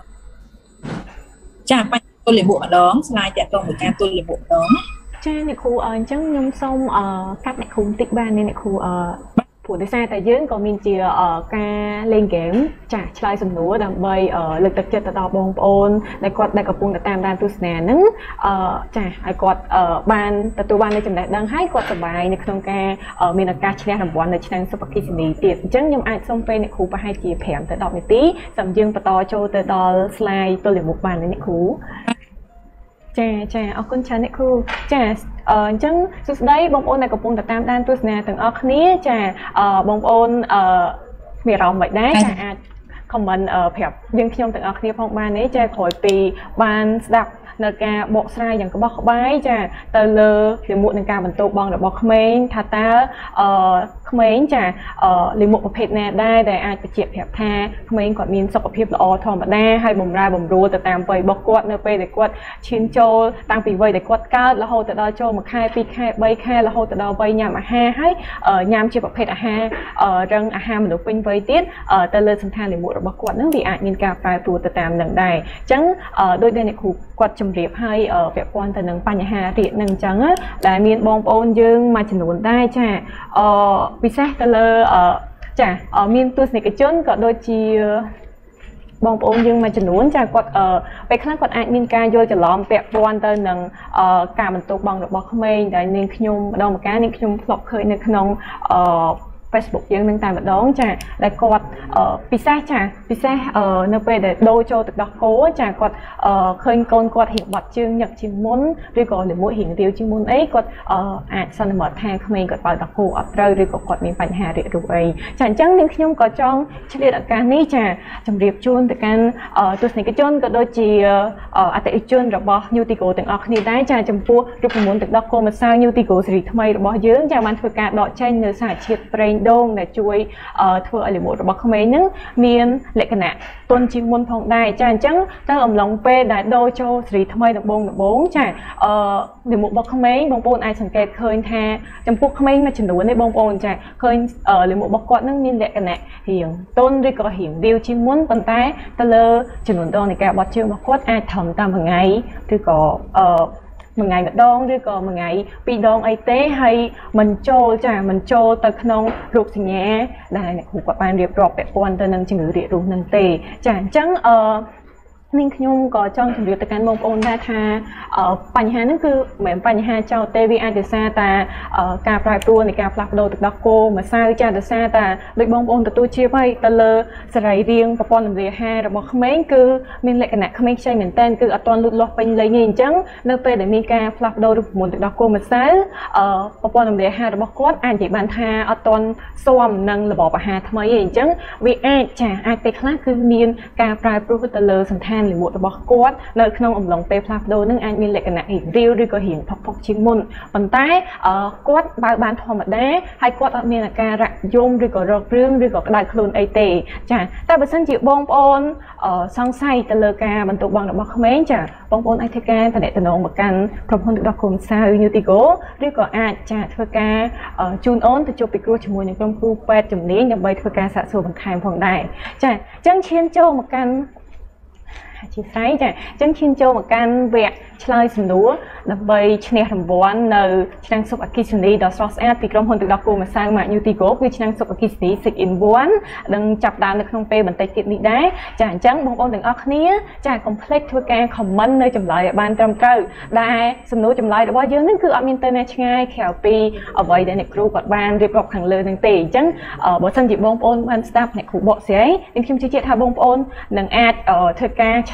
chả phải tôi lấy bộ mà đón slide đã toàn một ca tôi lấy bộ đón cha này khu ở chẳng nhâm xong ờ các này khung tích ban nên này khu ờ phụ tới xa tại dưới còn mình chỉ ở ca lên game trả chơi sầm núa đầm bay ở lực tập chất tàu bong bồn đại quạt đại cặp bung đã tam đan tu sè nứng ờ trả đại quạt ở ban tại tu banในจำได้ดังให้quạtสบายในក្នុងការមានឱកាសឈ្នះរង្វាន់នៅឆ្នាំសុភគិសនីទៀតអញ្ចឹងខ្ញុំអាចសុំពេលអ្នកគ្រូប្រហែលជាប្រាំទៅដប់នាទីសម្រាប់យើងបន្តចូលទៅដល់ slide ទល់មុខបានអ្នកគ្រូចាចាអរគុណច្រើនអ្នកគ្រូចាអញ្ចឹងសួស្តីបងប្អូនដែលកំពុងតែតាមដានទស្សនាទាំងអស់គ្នាចាបងប្អូនអឺមានអារម្មណ៍មិនដែរចាអាច comment ប្រាប់យើងខ្ញុំទាំងអស់គ្នាផងបានទេចាក្រោយពីបានស្ដាប់នៅការបកស្រាយយ៉ាងក្បោះក្បាយចាទៅលើជាមួយនឹងការបន្ទោបងរបស់ក្មេងថាតើអឺក្មេងចាអឺលិមុខប្រភេទណាដែរដែលអាចបញ្ជាក់ប្រាប់ថាក្មេងគាត់មានសុខភាពល្អធម្មតាហើយបំរើបំរួលទៅតាមវ័យរបស់គាត់នៅពេលដែលគាត់ឈានចូលតាំងពីវ័យដែលគាត់កើតរហូតទៅដល់ចូលមួយខែពីរខែបីខែរហូតទៅដល់វ័យញ៉ាំអាហារហើយញ៉ាំជាប្រភេទអាហាររឹងអាហារមនុស្សពេញវ័យទៀតទៅលើសន្តានលិមុខរបស់គាត់នឹងវាអាចមានការប្រែប្រួលទៅតាមនឹងដែរអញ្ចឹងដោយដែលអ្នកគ្រូគាត់ជម្រាបឲ្យពាក់ព័ន្ធទៅនឹងបញ្ហារាគនឹងអញ្ចឹងដែលមានបងប្អូនយើងមួយចំនួនដែរចាអឺពិសេសទៅលើចាមានទស្សនិកជនក៏ដូចជាបងប្អូនយើងមួយចំនួនចាគាត់ពេលខ្លះគាត់អាចមានការយល់ច្រឡំពាក់ព័ន្ធទៅនឹងការបន្ទោបងរបស់ក្មេងដែលនាងខ្ញុំម្ដងម្កាលនាងខ្ញុំធ្លាប់ឃើញនៅក្នុងអឺ Facebook យើងនឹងតែម្ដងចាដែលគាត់ពិសេសចាពិសេសនៅពេលដែលដូរចូលទឹកដោះគោចាគាត់ឃើញកូនគាត់រៀងបាត់ជើងញឹកជាងមុនឬក៏លិមួយរៀងរាវជាងមុនអីគាត់អាចសន្មតថាក្មេងគាត់បើដោះគោអត់ត្រូវឬក៏គាត់មានបញ្ហារាគរូសអីចាអញ្ចឹងនាងខ្ញុំក៏ចង់ឆ្លៀតឱកាសនេះចាជម្រាបជូនទៅកាន់ទស្សនិកជនក៏ដូចជាអតិថិជនរបស់ Nutigo ទាំងអស់គ្នាដែរចាចំពោះរូបមន្តទឹកដោះគោម្សៅ Nutigo ស៊េរីថ្មីរបស់យើងចាបានធ្វើការដកចេញនៅសារជាតិប្រេងដូងដែលជួយធ្វើឲ្យលិមុខរបស់ក្មេងនឹងមានលក្ខណៈទន់ជាងមុនផងដែរចាអញ្ចឹងទៅអំឡុងពេលដែលដូរចូលស៊េរីថ្មីដំបូងដំបូងចាអឺលិមុខរបស់ក្មេងបងប្អូនអាចសង្កេតឃើញថាចំពោះក្មេងមួយចំនួននេះបងប្អូនចាឃើញលិមុខរបស់គាត់នឹងមានលក្ខណៈរៀងទន់ឬក៏រៀងរាវជាងមុនប៉ុន្តែទៅលើចំនួនដងនៃការបត់ជើងរបស់គាត់អាចធំតាមមួយថ្ងៃឬក៏អឺមួយថ្ងៃម្ដងឬក៏មួយថ្ងៃពីរដងអីទេហើយមិនចូលចាមិនចូលទៅក្នុងរោគសញ្ញាដែលអ្នកគ្រូគាត់បានរៀបរាប់ពាក់ព័ន្ធទៅនឹងជំងឺរាគរូសនឹងទេចាអញ្ចឹងអឺនាងខ្ញុំក៏ចង់ជម្រាបទៅកាន់បងប្អូនដែរថាបញ្ហាហ្នឹងគឺមិនមែនបញ្ហាចោលទេវាអាចដោយសារតែការប្រែប្រួលនៃការផ្លាស់ប្ដូរទឹកដោះគោម្សៅចាដោយសារតែដូចបងប្អូនទទួលជ្រាបហើយទៅលើសរីរាង្គប្រព័ន្ធរំលាយអាហាររបស់ក្មេងគឺមានលក្ខណៈក្មេងខ្ចីមែនទែនគឺអត់ទាន់លូតលាស់ពេញលេញទេអញ្ចឹងនៅពេលដែលមានការផ្លាស់ប្ដូររូបមន្តទឹកដោះគោម្សៅប្រព័ន្ធរំលាយអាហាររបស់គាត់អាចនិយាយបានថាអត់ទាន់ស៊ាំនឹងរបបអាហារថ្មីទេអញ្ចឹងវាអាចចាអាចពេលខ្លះគឺមានការប្រែប្រួលទៅលើសន្តានលិមុខរបស់គាត់នៅក្នុងអំឡុងពេលផ្លាស់ប្ដូរនឹងអាចមានលក្ខណៈរីករាវឬក៏រៀងផុកផុកជាងមុនប៉ុន្តែគាត់បើបានធម្មតាហើយគាត់អត់មានអាការៈយំឬក៏រករឿងឬក៏ក្តៅខ្លួនអីទេចាតែបើសិនជាបងប្អូនសង្ស័យទៅលើការបន្ទោបងរបស់ក្មេងចាបងប្អូនអាចធ្វើការតំណែងមកកាន់ក្រុមហ៊ុនទឹកដោះគោម្សៅ Nutigo ឬក៏អាចចាធ្វើការជូនអូនទៅជួបពិគ្រោះជាមួយនឹងក្រុមគ្រូពេទ្យជំនាញដើម្បីធ្វើការសាកសួរបន្ថែមផងដែរចាអញ្ចឹងឈានចូលមកកាន់ជាស្អីចាអញ្ចឹងឈានចូលមកកាន់វគ្គឆ្លើយសំណួរដើម្បីឈ្នះរង្វាន់នៅឆ្នាំងស៊ុបអគ្គិសនីដ៏ស្រស់ស្អាតពីក្រុមហ៊ុនទឹកដោះគោម្សៅ Nutigo គឺឆ្នាំងស៊ុបអគ្គិសនី six in one នឹងចាប់ដើមនៅក្នុងពេលបន្តិចទៀតនេះដែរចាអញ្ចឹងបងប្អូនទាំងអស់គ្នាចាកុំភ្លេចធ្វើការ comment នៅចម្លើយឲ្យបានត្រឹមត្រូវដែលសំណួរចម្លើយរបស់យើងនឹងគឺអត់មានទៅណាឆ្ងាយក្រៅពីអ្វីដែលអ្នកគ្រូគាត់បានរៀបរាប់ខាងលើនឹងទេអញ្ចឹងបើសិនជាបងប្អូនបានស្ដាប់អ្នកគ្រូបកស្រាយខ្ញុំជឿជាក់ថាបងប្អូននឹងអាចធ្វើការ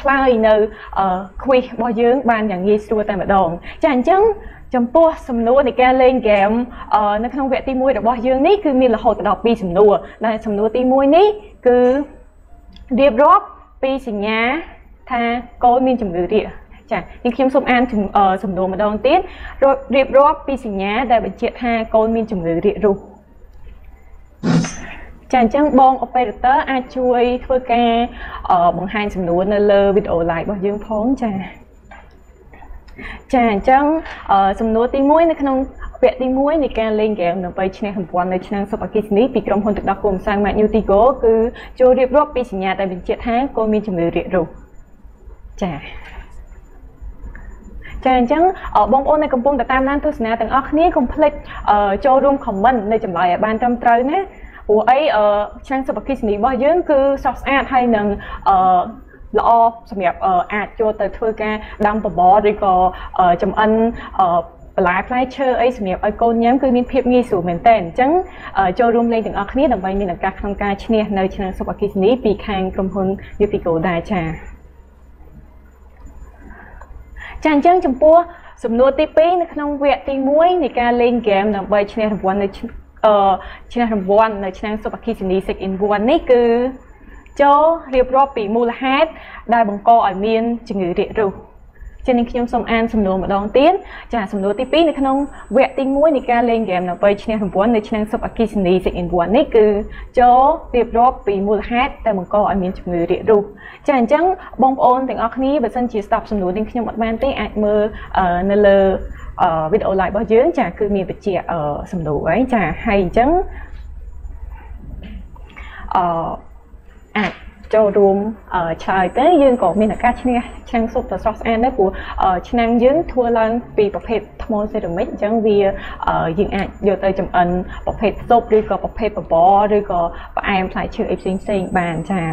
ឆ្លើយនៅquiz របស់យើងបានយ៉ាងងាយស្រួលតែម្ដងចាអញ្ចឹងចំពោះសំណួរនៃការលេងហ្គេមនៅក្នុងវគ្គទីមួយរបស់យើងនេះគឺមានរហូតដល់ពីរសំណួរដែលសំណួរទីមួយនេះគឺរៀបរាប់ពីសញ្ញាថាកូនមានជំងឺរាគចានេះខ្ញុំសូមអានសំណួរម្ដងទៀតរៀបរាប់ពីសញ្ញាដែលបញ្ជាក់ថាកូនមានជំងឺរាគរូសចាអញ្ចឹងបង operator អាចជួយធ្វើការបង្ហាញសំណួរនៅលើវីដេអូ live របស់យើងផងចាចាអញ្ចឹងសំណួរទីមួយនៅក្នុងវគ្គទីមួយនៃការលេងហ្គេមដើម្បីឈ្នះរង្វាន់នៅឆ្នាំសុបអគ្គិសនីពីក្រុមហ៊ុនទឹកដោះគោម្សាំង Magnetico គឺចូលរៀបរាប់ពីសញ្ញាដែលបញ្ជាក់ថាកូនមានជំងឺរាគរូសចាចាអញ្ចឹងបងប្អូនដែលកំពុងតាមដានទស្សនាទាំងអស់គ្នាកុំភ្លេចចូលរួម comment នៅចម្លើយឲ្យបានត្រឹមត្រូវណាព្រោះអីឆ្នាំសុបអគ្គិសនីរបស់យើងគឺស្រស់ស្អាតហើយនឹងល្អសម្រាប់អាចចូលទៅធ្វើការដាំបបរឬក៏ចំអិនបន្លែផ្លែឈើអីសម្រាប់ឲ្យកូនញ៉ាំគឺមានភាពងាយស្រួលមែនតើអញ្ចឹងចូលរួមលេងទាំងអស់គ្នាដើម្បីមានឱកាសក្នុងការឈ្នះនៅឆ្នាំសុបអគ្គិសនីពីខាងក្រុមហ៊ុន Magnetico ដែរចាចាអញ្ចឹងចំពោះសំណួរទីពីរនៅក្នុងវគ្គទីមួយនៃការលេងហ្គេមដើម្បីឈ្នះរង្វាន់នៅអឺឈ្នះរង្វាន់នៅឆ្នាំសុបអគ្គិសនី Six in One នេះគឺចូលរៀបរាប់ពីមូលហេតុដែលបង្កឲ្យមានជំងឺរាគរូសជានេះខ្ញុំសូមអានសំណួរម្ដងទៀតចាសំណួរទីពីរនៅក្នុងវគ្គទីមួយនៃការលេងហ្គេមដើម្បីឈ្នះរង្វាន់នៅឆ្នាំសុបអគ្គិសនី Six in One នេះគឺចូលរៀបរាប់ពីមូលហេតុដែលបង្កឲ្យមានជំងឺរាគរូសចាអញ្ចឹងបងប្អូនទាំងអស់គ្នាបើសិនជាស្ដាប់សំណួរនេះខ្ញុំអត់បានទេអាចមើលនៅលើវីដេអូ live របស់យើងចាគឺមានបញ្ជាក់សំណួរអីចាហើយអញ្ចឹងអឺអាចចូលរួមឆ្លើយទៅយើងក៏មានឱកាសឈ្នះឆ្នាំងស៊ុបដ៏ស្រស់ស្អាតដែរព្រោះឆ្នាំងយើងធ្វើឡើងពីប្រភេទថ្មសេរ៉ាមិចអញ្ចឹងវាយើងអាចយកទៅចម្អិនប្រភេទស៊ុបឬក៏ប្រភេទបបរឬក៏ផ្អែមផ្លែឈើអីផ្សេងផ្សេងបានចា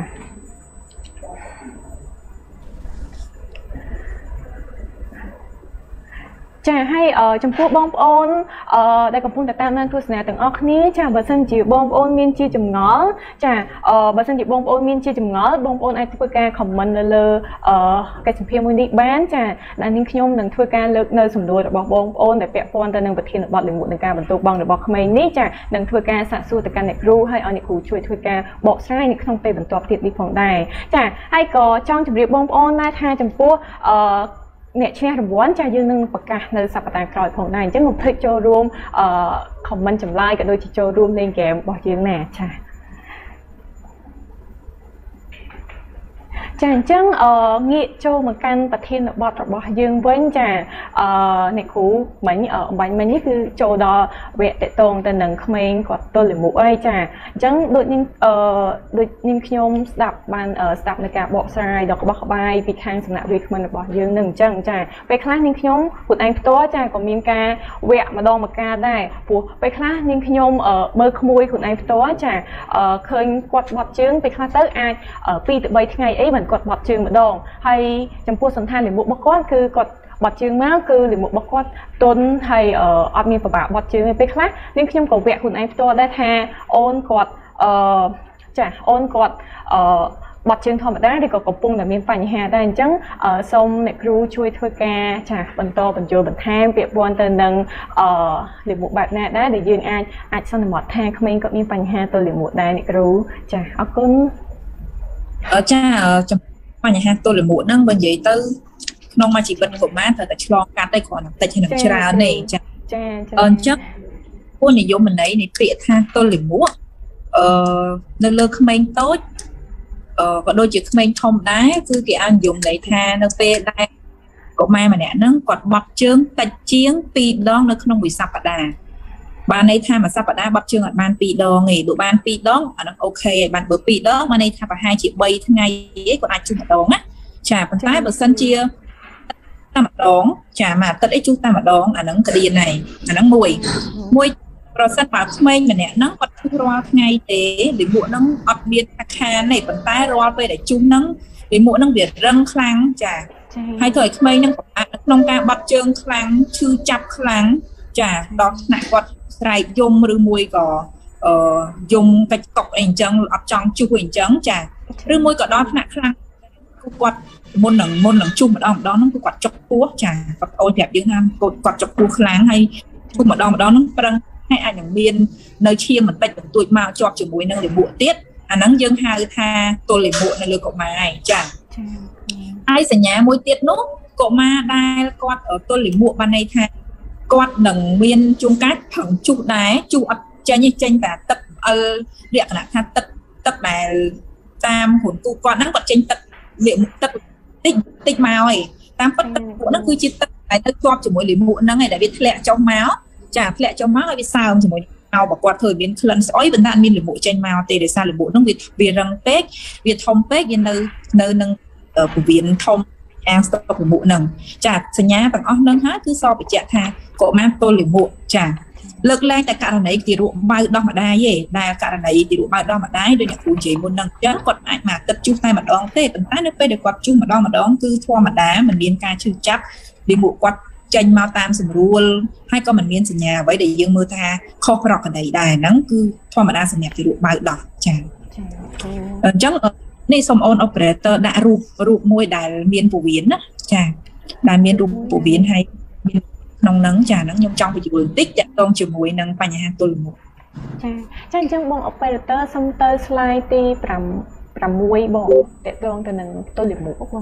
ចាហើយចំពោះបងប្អូនដែលកំពុងតែតាមដានទស្សនាទាំងអស់គ្នាចាបើសិនជាបងប្អូនមានជាចម្ងល់ចាបើសិនជាបងប្អូនមានជាចម្ងល់បងប្អូនអាចធ្វើការ comment នៅលើកិច្ចសម្ភាសន៍មួយនេះបានចាដែលនាងខ្ញុំនឹងធ្វើការលើកនៅសំណួររបស់បងប្អូនដែលពាក់ព័ន្ធទៅនឹងប្រធានបទលាមកនឹងការបន្ទោបង់របស់ក្មេងនេះចានឹងធ្វើការសាកសួរទៅកាន់អ្នកគ្រូហើយឲ្យអ្នកគ្រូជួយធ្វើការបកស្រាយនៅក្នុងពេលបន្ទាប់ទៀតនេះផងដែរចាហើយក៏ចង់ជម្រាបបងប្អូនដែរថាចំពោះអឺអ្នកឈ្នះរង្វាន់ចាយើងនឹងប្រកាសនៅសប្តាហ៍ក្រោយផងដែរអញ្ចឹងកុំភ្លេចចូលរួមអឺ comment ចម្លើយក៏ដូចជាចូលរួមលេងហ្គេមរបស់យើងណាចាចាអញ្ចឹងអឺងាកចូលមកកាន់ប្រធានបទរបស់យើងវិញចាអឺអ្នកគ្រូមិញអំបញ្ញមិញនេះគឺចូលដល់វគ្គតកតងទៅនឹងក្មេងគាត់ទល់លាមកអីចាអញ្ចឹងដូចនាងអឺដូចនាងខ្ញុំស្ដាប់បានស្ដាប់នៅការបកស្រាយដល់ក្បោះក្បាយពីខាងសំណាក់វាគ្មិនរបស់យើងនឹងអញ្ចឹងចាពេលខ្លះនាងខ្ញុំខ្លួនឯងផ្ទាល់ចាក៏មានការវគ្គម្ដងម្កាលដែរព្រោះពេលខ្លះនាងខ្ញុំមើលក្មួយខ្លួនឯងផ្ទាល់ចាឃើញគាត់បត់ជើងពេលខ្លះទៅអាចពីរទៅបីថ្ងៃអីមិនគាត់បត់ជើងម្ដងហើយចំពោះសន្តានលាមករបស់គាត់គឺគាត់បត់ជើងមកគឺលាមករបស់គាត់ទន់ហើយអត់មានពិបាកបត់ជើងទេពេលខ្លះនាងខ្ញុំក៏វគ្គខ្លួនឯងផ្ទាល់ដែរថាអូនគាត់អឺចាអូនគាត់អឺបត់ជើងធម្មតាឬក៏កំពុងតែមានបញ្ហាដែរអញ្ចឹងសូមអ្នកគ្រូជួយធ្វើការចាបន្តបញ្ចូលបន្ថែមពាក្យពាន់ទៅនឹងអឺលាមកបែបណាដែរដែលយើងអាចអាចសន្មតថាក្មេងគាត់មានបញ្ហាទល់លាមកដែរអ្នកគ្រូចាអរគុណចាបញ្ហាទល់លាមកហ្នឹងបើនិយាយទៅក្នុងមួយជីវិតកុមារត្រូវតែឆ្លងកាត់តែគ្រាន់តែតិចហើយនឹងច្រើនទេចាចាអញ្ចឹងគោលនិយមន័យនៃពាក្យថាទល់លាមកអឺនៅលើក្មេងតូចអឺក៏ដូចជាក្មេងធំដែរគឺគេអាចនិយមន័យថានៅពេលដែលកុមារម្នាក់ហ្នឹងគាត់បត់ជើងតិចជាងពីរដងនៅក្នុងមួយសប្តាហ៍បានន័យថាមួយសប្តាហ៍បត់ជើងអត់បានពីរដងទេបើបានពីរដងអាហ្នឹងអូខេហើយបានបើពីរដងបានន័យថាប្រហែលជាបីថ្ងៃឯងគាត់អាចជុះម្ដងណាចាប៉ុន្តែបើសិនជាតែម្ដងចាមួយអាទិត្យអីជុះតែម្ដងអាហ្នឹងក្តៀនហើយអាហ្នឹងមួយមួយប្រសិនបើក្មេងម្នាក់ហ្នឹងគាត់ជុះរាល់ថ្ងៃទេលាមកហ្នឹងអត់មានថាខានទេប៉ុន្តែរាល់ពេលដែលជុះហ្នឹងលាមកហ្នឹងវារឹងខ្លាំងចាហើយធ្វើឲ្យក្មេងហ្នឹងពិបាកក្នុងការបត់ជើងខ្លាំងឈឺចាប់ខ្លាំងចាដល់ថ្នាក់គាត់ស្រែកយំឬមួយក៏អឺយំកាច់កុកអីអញ្ចឹងអត់ចង់ជុះអីអញ្ចឹងចាឬមួយក៏ដល់ថ្នាក់ខ្លាំងគគាត់មុននឹងមុននឹងជុំម្ដងម្ដងហ្នឹងគឺគាត់ចុកពោះចាគាត់អូនប្រាប់យើងថាគាត់ចុកពោះខ្លាំងហើយជុំម្ដងម្ដងហ្នឹងប្រឹងហើយអាចនឹងមាននៅឈាមបន្តិចបន្តួចមកជាប់ជាមួយនឹងលាមកទៀតអាហ្នឹងយើងហៅថាទល់លាមកនៅលើកុមារឯងចាហើយសញ្ញាមួយទៀតនោះកុមារដែលគាត់ទល់លាមកបានន័យថាគាត់នឹងមានជួងកាច់ផឹងជុះដែរជុះអត់ចេញចេញតែទឹកអិលលក្ខណៈថាទឹកទឹកដែលតាមហ៊ុនគូគាត់ហ្នឹងគាត់ចេញទឹកលាមកទឹកតិចតិចមកហើយតាមពិតទឹកហ្នឹងគឺជាទឹកដែលទៅជាប់ជាមួយលាមកហ្នឹងឯងដែលវាធ្លាក់ចុះមកចាធ្លាក់ចុះមកហើយវាសើមជាមួយមកបើគាត់ធ្វើមានក្លិនស្អុយប៉ុន្តែអត់មានលាមកចេញមកទេដោយសារលាមកហ្នឹងវាវារឹងពេកវាធំពេកវានៅនៅនឹងពវៀនធំអាងស្តុកលាមកហ្នឹងចាសញ្ញាទាំងអស់ហ្នឹងហើយគឺសរបញ្ជាក់ថាកុមារទល់លាមកចាលើកឡើងតែករណីទារកបៅដោះម្ដាយទេដែលករណីទារកបៅដោះម្ដាយដូចអ្នកគ្រូនិយាយមុនហ្នឹងអញ្ចឹងគាត់អាចមកទឹកជុះតែម្ដងទេប៉ុន្តែនៅពេលដែលគាត់ជុះម្ដងម្ដងគឺធម្មតាមិនមានការឈឺចាប់លាមកគាត់ចេញមកតាមស្រួលហើយក៏មិនមានសញ្ញាអ្វីដែលយើងមើលថាខុសប្រក្រតីដែរហ្នឹងគឺធម្មតាសម្រាប់ទារកបៅដោះចាអញ្ចឹងនេះសូមអូន operator ដាក់រូបរូបមួយដែលមានពោះវៀនណាចាដែលមានរូបពោះវៀនហើយមានក្នុងហ្នឹងចាហ្នឹងខ្ញុំចង់បញ្យល់បន្តិចតាក់ទងជាមួយនឹងបញ្ហាទល់លាមកចាចាអញ្ចឹងបង operator សុំទៅ slide ទីប្រាំប្រាំមួយបងតាក់ទងទៅនឹងទល់លាមកបង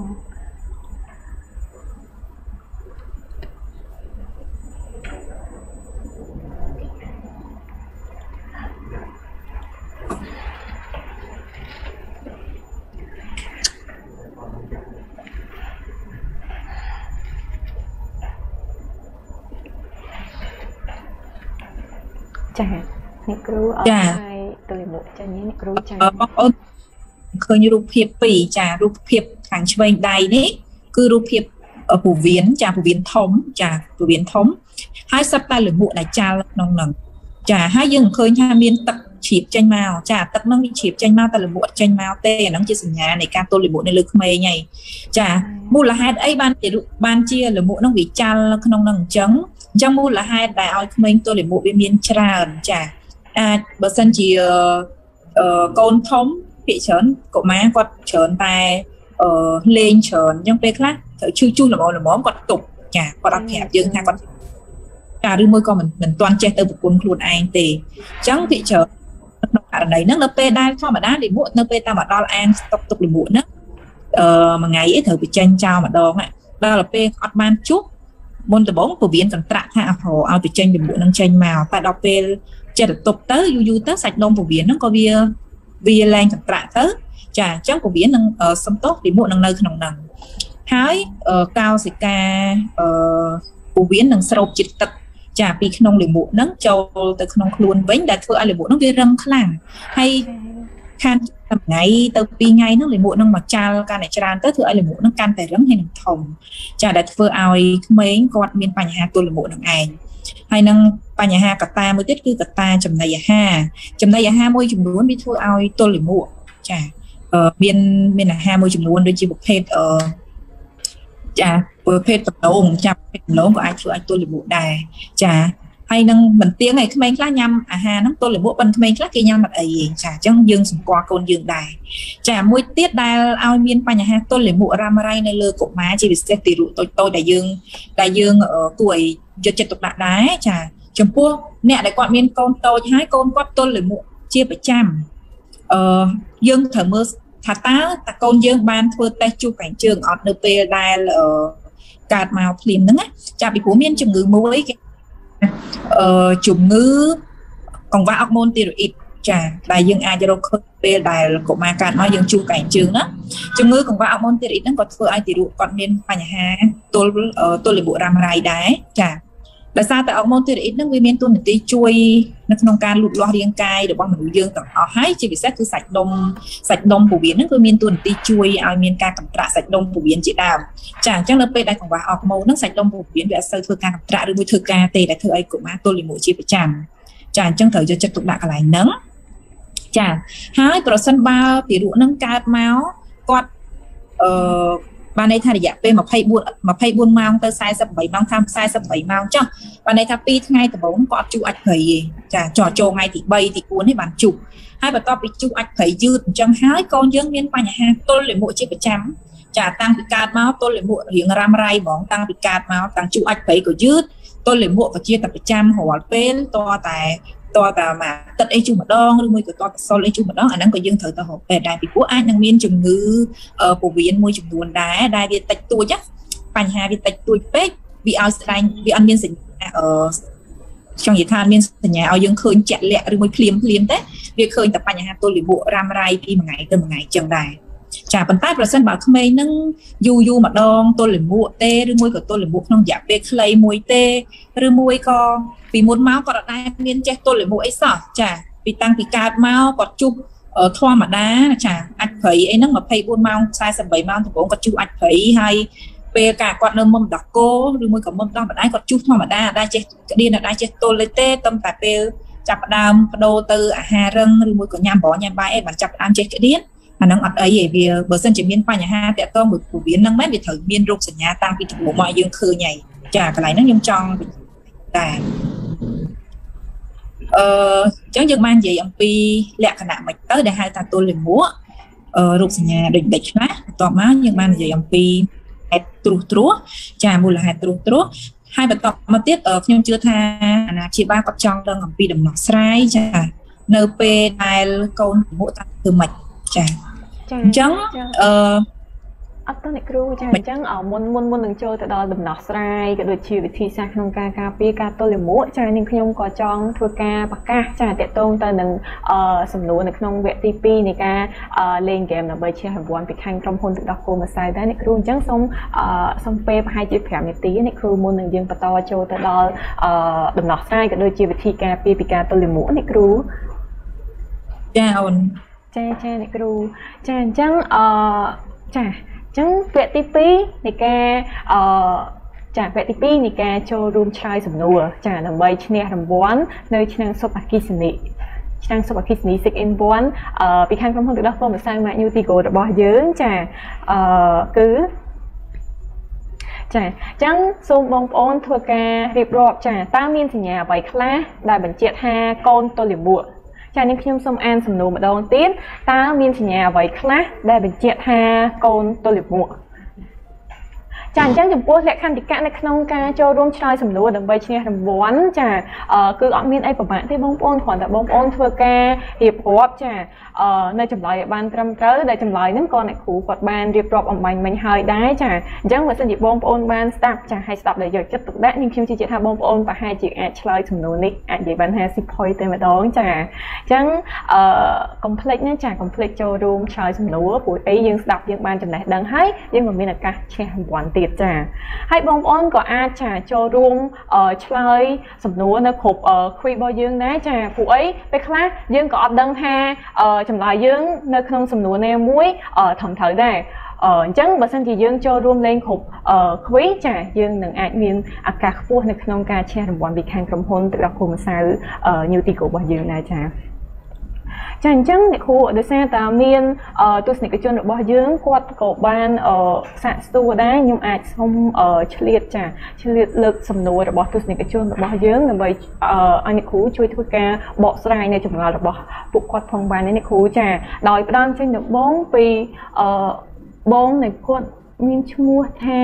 ចាអ្នកគ្រូអរហើយទល់លាមកចានេះអ្នកគ្រូចាបងប្អូនឃើញរូបភាពពីរចារូបភាពខាងឆ្វេងដៃនេះគឺរូបភាពពោះវៀនចាពោះវៀនធំចាពោះវៀនធំហើយសឹកតែលាមកដែលចាល់ក្នុងហ្នឹងចាហើយយើងឃើញថាមានទឹកជ្រាបចេញមកចាទឹកហ្នឹងវាជ្រាបចេញមកតែលាមកអត់ចេញមកទេអាហ្នឹងជាសញ្ញានៃការទល់លាមកនៅលើក្មេងហើយចាមូលហេតុអីបានបានជាលាមកហ្នឹងវាចាល់ក្នុងហ្នឹងអញ្ចឹងអញ្ចឹងមូលហេតុដែលឲ្យក្មេងទល់លាមកវាមានច្រើនចាអាចបើសិនជាកូនធំភាគច្រើនកុមារគាត់ច្រើនតែលេងច្រើនអញ្ចឹងពេលខ្លះត្រូវឈឺជូរល្មមល្មមគាត់ទប់ចាគាត់អត់ប្រាប់យើងថាគាត់ចាឬមួយក៏មិនមិនទាន់ចេះទៅប្រគល់ខ្លួនឯងទេអញ្ចឹងភាគច្រើនក្នុងករណីហ្នឹងនៅពេលដែលធម្មតាលាមកនៅពេលតាមមកដល់អានស្តុកទុកលាមកហ្នឹងអឺមួយថ្ងៃអីត្រូវបញ្ចេញចោលម្ដងដល់ពេលអត់បានជុះមុនដំបូងពវៀនកន្ត្រាក់ថាអរឲ្យបញ្ចេញលាមកហ្នឹងចេញមកតែដល់ពេលចិត្តទៅទប់ទៅយូរយូរទៅសាច់ដុំពវៀនហ្នឹងក៏វាវាលែងកន្ត្រាក់ទៅចាអញ្ចឹងពវៀននឹងសំទោសលាមកនឹងនៅក្នុងហ្នឹងហើយកោសិកាអឺពវៀននឹងស្រូបជាតិទឹកចាពីក្នុងលាមកហ្នឹងចូលទៅក្នុងខ្លួនវិញដែលធ្វើឲ្យលាមកហ្នឹងវារឹងខ្លាំងហើយខានថ្ងៃទៅពីរថ្ងៃហ្នឹងលាមកហ្នឹងមកចាល់កាន់តែច្រើនទៅធ្វើឲ្យលាមកហ្នឹងកាន់តែរឹងហើយនឹងធំចាដែលធ្វើឲ្យក្មេងគាត់មានបញ្ហាទល់លាមកហ្នឹងឯងហើយនឹងបញ្ហាកត្តាមួយទៀតគឺកត្តាចំណីអាហារចំណីអាហារមួយចំនួនវាធ្វើឲ្យទល់លាមកចាមានមានអាហារមួយចំនួនដូចជាប្រភេទអឺចាប្រភេទដំឡូងចាប់ប្រភេទដំឡូងក៏អាចធ្វើឲ្យទល់លាមកដែរចាហើយនឹងមិនទៀងឯក្មេងខ្លះញ៉ាំអាហារហ្នឹងទល់លាមកប៉ុន្តែក្មេងខ្លះគេញ៉ាំអត់អីទេចាអញ្ចឹងយើងសម្គាល់កូនយើងដែរចាមួយទៀតដែលឲ្យមានបញ្ហាទល់លាមករ៉ាំរ៉ៃនៅលើកុមារជាពិសេសទារកតូចតូចដែលយើងដែលយើងគួរឲ្យយកចិត្តទុកដាក់ដែរចាចំពោះអ្នកដែលគាត់មានកូនតូចហើយកូនគាត់ទល់លាមកជាប្រចាំអឺយើងត្រូវមើលថាតើតើកូនយើងបានធ្វើតេស្តជូសកែងជើងអត់នៅពេលដែលកើតមកភ្លាមហ្នឹងណាចាពីព្រោះមានជំងឺមួយគេអឺជំងឺកង្វះអុកម៉ូនទីរ៉ូអ៊ីតចាដែលយើងអាចរកឃើញពេលដែលកុមារកើតមកយើងជូសកែងជើងណាជំងឺកង្វះអុកម៉ូនទីរ៉ូអ៊ីតហ្នឹងក៏ធ្វើឲ្យទារកគាត់មានបញ្ហាទល់ទល់លាមករ៉ាំរ៉ៃដែរចាដោយសារតែអុកម៉ូនទីរ៉ូអ៊ីតហ្នឹងវាមានតួនាទីជួយនៅក្នុងការលូតលាស់រាងកាយរបស់មនុស្សយើងទាំងអស់ហើយជាពិសេសគឺសាច់ដុំសាច់ដុំពោះវៀនហ្នឹងគឺមានតួនាទីជួយឲ្យមានការកន្ត្រាក់សាច់ដុំពោះវៀនជាដើមចាអញ្ចឹងនៅពេលដែលកង្វះអុកម៉ូនហ្នឹងសាច់ដុំពោះវៀនវាអត់សូវធ្វើការកន្ត្រាក់ឬមួយធ្វើការទេដែលធ្វើឲ្យកុមារទល់លាមកជាប្រចាំចាអញ្ចឹងត្រូវយកចិត្តទុកដាក់កន្លែងហ្នឹងចាហើយប្រសិនបើទារកហ្នឹងកើតមកគាត់អឺបានន័យថារយៈពេល24 24ម៉ោងទៅ48ម៉ោងតាម48ម៉ោងចុះបានន័យថាពីរថ្ងៃដំបូងគាត់អត់ជុះអាចព្រៃទេចាចោះចូលថ្ងៃទី3ទី4នេះបានជុះហើយបន្ទាប់ពីជុះអាចព្រៃយឺតអញ្ចឹងហើយកូនយើងមានបញ្ហាទល់លាមកជាប្រចាំចាតាំងពីកើតមកទល់លាមករៀងរ៉ាំរ៉ៃហ្មងតាំងពីកើតមកតាំងជួអាចព្រៃក៏យឺតទល់លាមកក៏ជាតែប្រចាំរាល់ពេលតតែតតែមកទឹកអីជុះម្ដងឬមួយក៏តតែសុលអីជុះម្ដងអាហ្នឹងក៏យើងត្រូវទៅរកពេទ្យដែរពីព្រោះអាចនឹងមានជំងឺពោះវៀនមួយចំនួនដែរដែលវាតិចតួចបញ្ហាវាតិចតួចពេកវាឲ្យស្ដែងវាអត់មានសញ្ញាអឺចង់និយាយថាមានសញ្ញាឲ្យយើងឃើញជាក់លាក់ឬមួយភ្លាមភ្លាមទេវាឃើញតែបញ្ហាទល់លាមករ៉ាំរ៉ៃពីមួយថ្ងៃទៅមួយថ្ងៃចឹងដែរចាប៉ុន្តែប្រសិនបើក្មេងហ្នឹងយូរយូរម្ដងទល់លាមកទេឬមួយក៏ទល់លាមកក្នុងរយៈពេលខ្លីមួយទេឬមួយក៏ពីមុនមកគាត់អត់ដែរមានចេះទល់លាមកអីសោះចាពីតាំងពីកើតមកគាត់ជុះធម្មតាចាអាចព្រៃអីហ្នឹងម្ភៃបួនម៉ោងខ្សែសិបបីម៉ោងដំបូងគាត់ជុះអាចព្រៃហើយពេលកាគាត់នៅមុំដោះគោឬមួយក៏មុំដោះម្ដាយគាត់ជុះធម្មតាដែរចេះក្តៀនដែរចេះទល់ទេតែតែពេលចាប់ផ្ដើមបដូរទៅអាហាររឹងឬមួយក៏ញ៉ាំប្រញ៉ាំបាយអីបានចាប់ផ្ដើមចេះក្តៀនអាហ្នឹងអត់អីទេវាបើសិនជាមានបញ្ហាតាក់ទងមួយពោះវៀនហ្នឹងមែនវាត្រូវមានរោគសញ្ញាតាំងពីដំបូងមកយើងឃើញហើយចាកន្លែងហ្នឹងខ្ញុំចង់តែអឺអញ្ចឹងយើងបាននិយាយអំពីលក្ខណៈមិនទៅដែលហៅថាទល់លាមកអឺរោគសញ្ញាដូចដេចខ្លះបន្ទាប់មកយើងបាននិយាយអំពីហេតុត្រួសត្រាសចាមូលហេតុត្រួសត្រាសហើយបន្តមកទៀតខ្ញុំជឿថាអាណាព្យាបាលគាត់ចង់ដឹងអំពីដំណោះស្រាយចានៅពេលដែលកូនមកតាធ្វើម៉េចចាអញ្ចឹងអឺអត់តអ្នកគ្រូចាអញ្ចឹងមុនមុនមុននឹងចូលទៅដល់ដំណោះស្រាយក៏ដូចជាវិធីសាស្ត្រក្នុងការការពារការទល់លាមកចានាងខ្ញុំក៏ចង់ធ្វើការប្រកាសចាតកតងទៅនឹងសំណួរនៅក្នុងវគ្គទីពីរនៃការលេងហ្គេមដើម្បីឈ្នះរង្វាន់ពីខាងក្រុមហ៊ុនទឹកដោះគោម្សៅដែរអ្នកគ្រូអញ្ចឹងសូមសូមពេលប្រហែលជាប្រាំនាទីអ្នកគ្រូមុននឹងយើងបន្តចូលទៅដល់ដំណោះស្រាយក៏ដូចជាវិធីការពារពីការទល់លាមកអ្នកគ្រូចាអូនចាចាអ្នកគ្រូចាអញ្ចឹងអឺចាចឹងវគ្គទីពីរនៃការអឺចាវគ្គទីពីរនៃការចូលរួមឆ្លើយសំណួរចាដើម្បីឈ្នះរង្វាន់នៅឆ្នាំសុបអគ្គិសនីឆ្នាំសុបអគ្គិសនី six in one អឺពីខាងក្រុមហ៊ុនទឹកដោះគោម្សៅ Magnutico របស់យើងចាអឺគឺចាអញ្ចឹងសូមបងប្អូនធ្វើការរៀបរាប់ចាតើមានសញ្ញាអ្វីខ្លះដែលបញ្ជាក់ថាកូនទល់លាមកចានាងខ្ញុំសូមអានសំណួរម្ដងទៀតតើមានសញ្ញាអ្វីខ្លះដែលបញ្ជាក់ថាកូនទល់លាមកចាអញ្ចឹងចំពោះលក្ខន្តិកៈនៅក្នុងការចូលរួមឆ្លើយសំណួរដើម្បីឈ្នះរង្វាន់ចាគឺអត់មានអីពិបាកទេបងប្អូនគ្រាន់តែបងប្អូនធ្វើការរៀបរាប់ចានៅចម្លើយឲ្យបានត្រឹមត្រូវដែលចម្លើយហ្នឹងក៏អ្នកគ្រូគាត់បានរៀបរាប់អំបញ្ញមិញហើយដែរចាអញ្ចឹងបើសិនជាបងប្អូនបានស្ដាប់ចាហើយស្ដាប់ដោយយកចិត្តទុកដាក់នាងខ្ញុំជឿជាក់ថាបងប្អូនប្រហែលជាអាចឆ្លើយសំណួរនេះអាចនិយាយបានfifty point តែម្ដងចាអញ្ចឹងអឺកុំភ្លេចណាចាកុំភ្លេចចូលរួមឆ្លើយសំណួរព្រោះអីយើងស្ដាប់យើងបានចំណេះដឹងហើយយើងមិនមានឱកាសឈ្នះរង្វាន់ទៀតចាហើយបងប្អូនក៏អាចចាចូលរួមឆ្លើយសំណួរនៅគ្រប់ quiz របស់យើងដែរចាព្រោះអីពេលខ្លះយើងក៏អត់ដឹងថាចម្លើយយើងនៅក្នុងសំណួរណាមួយត្រឹមត្រូវដែរអញ្ចឹងបើសិនជាយើងចូលរួមលេងគ្រប់ quiz ចាយើងនឹងអាចមានឱកាសខ្ពស់នៅក្នុងការឈ្នះរង្វាន់ពីខាងក្រុមហ៊ុនទឹកដោះគោម្សៅ Nutico របស់យើងដែរចាចាអញ្ចឹងអ្នកគ្រូដោយសារតែមានទស្សនិកជនរបស់យើងគាត់ក៏បានសាកសួរដែរខ្ញុំអាចសូមឆ្លៀតចាឆ្លៀតលើកសំណួររបស់ទស្សនិកជនរបស់យើងដើម្បីឲ្យអ្នកគ្រូជួយធ្វើការបកស្រាយនៅចម្ងល់របស់ពួកគាត់ផងបានអ្នកគ្រូចាដោយផ្ដើមចេញដំបូងពីបងនៃគាត់មានឈ្មោះថា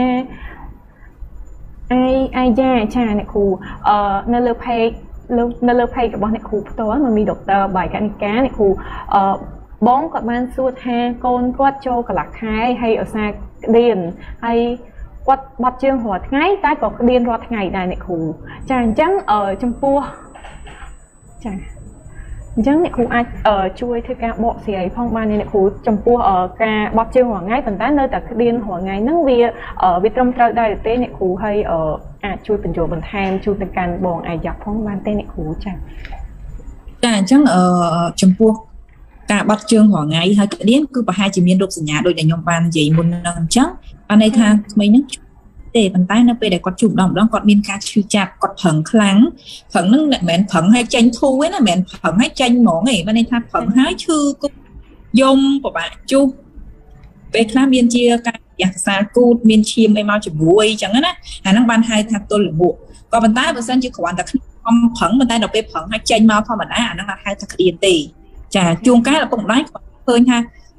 អាយអាយ៉ាចាអ្នកគ្រូនៅលើ pageនៅលើ page របស់អ្នកគ្រូផ្ទាល់មកមានដុកទ័របាយកនិកាអ្នកគ្រូអឺបងគាត់បានសួរថាកូនគាត់ចូលកន្លះខែហើយឧស្សាហ៍ក្តៀនហើយគាត់បាត់ជើងរាល់ថ្ងៃតែក៏ក្តៀនរាល់ថ្ងៃដែរអ្នកគ្រូចាអញ្ចឹងអឺចំពោះចាអញ្ចឹងអ្នកគ្រូអាចជួយធ្វើការបកស្រាយផងបានអ្នកគ្រូចំពោះការបាត់ជើងរាល់ថ្ងៃប៉ុន្តែនៅតែក្តៀនរាល់ថ្ងៃហ្នឹងវាវាត្រឹមត្រូវដែរទេអ្នកគ្រូហើយអាចជួយបញ្ចូលបន្ថែមជួយទៅកាន់បងអាយ៉ាផងបានទេអ្នកគ្រូចាចាអញ្ចឹងអឺចំពោះការបាត់ជើងរាល់ថ្ងៃហើយក្តៀនគឺប្រហែលជាមានរោគសញ្ញាដូចដែលខ្ញុំបាននិយាយមុនហ្នឹងអញ្ចឹងបានន័យថាក្មេងហ្នឹងទេប៉ុន្តែនៅពេលដែលគាត់ជួបម្ដងម្ដងគាត់មានការឈឺចាប់គាត់ប្រឹងខ្លាំងប្រឹងហ្នឹងមិនមែនប្រឹងឲ្យចេញធូរទេណាមិនមែនប្រឹងឲ្យចេញហ្មងទេបានន័យថាប្រឹងឲ្យឈឺគុកយំពិបាកជុះពេលខ្លះមានជាការយ៉ាក់សាលគូតមានឈាមអីមកជាមួយអញ្ចឹងណាអាហ្នឹងបានហៅថាទល់លាមកក៏ប៉ុន្តែបើសិនជាគ្រាន់តែខ្ញុំប្រឹងប៉ុន្តែដល់ពេលប្រឹងឲ្យចេញមកធម្មតាអាហ្នឹងហៅថាក្តៀនទេចាជួនកាលឪពុកម្ដាយគាត់ឃើញថា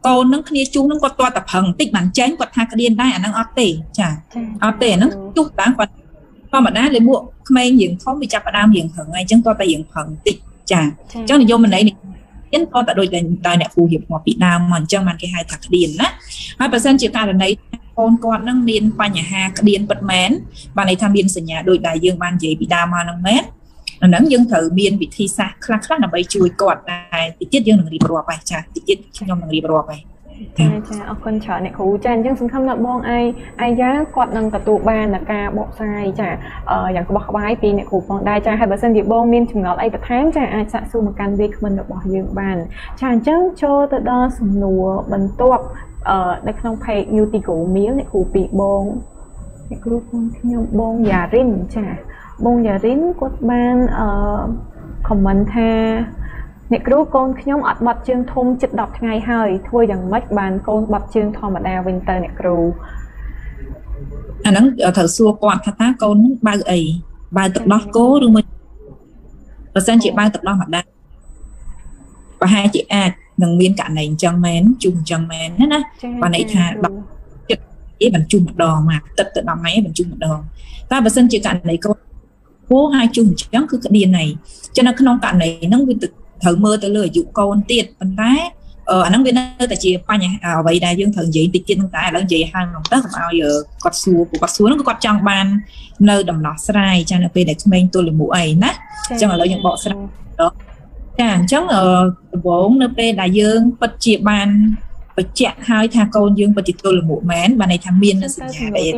cô nó kia chú nó có toa tập hằng tích bản chén quạt hai cái điên đai à năng ót tể chả ót tể nó chú đáng quạt qua mà đá lấy bộ mấy những không bị chặt ở đam hiện hưởng ngay chẳng toa tại hiện hưởng tích chả cho nên vô mình đấy nên toa tại đôi tài nè phù hiệp hoặc bị đau mà chẳng màn cái hai thằng điên á hai percent chỉ cả lần đấy con con năng miên qua nhà ha cái điên bật mén và này tham biên sửa nhà đôi đại dương ban gì bị đau mà năng mét nắng dương thử biên bị thi xa khá khá là bay chui cọt này thì tiết dương đừng đi bờ bay cha thì tiết nhom đừng đi bờ bay cha cha ở con chợ này khủ cha nhưng xin không là bong ai ai giá cọt năng cả tụ ban là ca bộ sai cha ờอย่างก็บอกไว้ปีเนี่ยkhủบองได้chaให้เปอร์เซ็นต์ดิบองมินถึงเอาไอ้ประท้cha aiสะสมกันวิกมันแบบบอกยืมบ้านchaจังโชว์ตัวดอสนัวบรรทุกเอ่อในขนมไผ่ยูติโกมิ้วเนี่ยkhủปีบองเนี่ยกรุ๊ปขนมบองยารินchaบงยารินกดบ้านเอ่อคอมเมนต์ท่าเนี่ยรู้โกนขยมอัดบัดเชิงทมจิตดอกไงเฮ้ยถ้วยอย่างมัดบานโกนบัดเชิงทอมดาวินเตอร์เนี่ยรู้อันนั้นเธอซัวกอดท่าท่าโกนบางไอ้บางตึกดอกโก้หรือมันเปอร์เซ็นต์จีบางตึกดอกหัดได้và hai chị a đừng viên cả này chân mến chung chân mến đó nè và này thà đọc ý bằng chung một đòn mà tất tự đọc máy bằng chung một đòn ta và sân chỉ cạn này câu phố hai chung chẳng cứ cái điên này cho nên cái nông cạn này nó viên tự thử mơ tới lừa dụ con tiệt phần tái ờ nó viên tại chỉ qua nhà à vậy đại dương thần gì tịch trên tại là gì hai lòng tất bao giờ quạt xua của quạt xua nó có quạt trong ban nơi đầm lọt sai cho nên về để mình tôi là mũ ấy nè cho là lợi dụng bỏ sai đó chẳng chẳng ở vốn nơi về đại dương bật chỉ ban bật chẹt hai thang con dương bật chỉ tôi là mũ mén ban này tham biên nó sẽ nhà đấy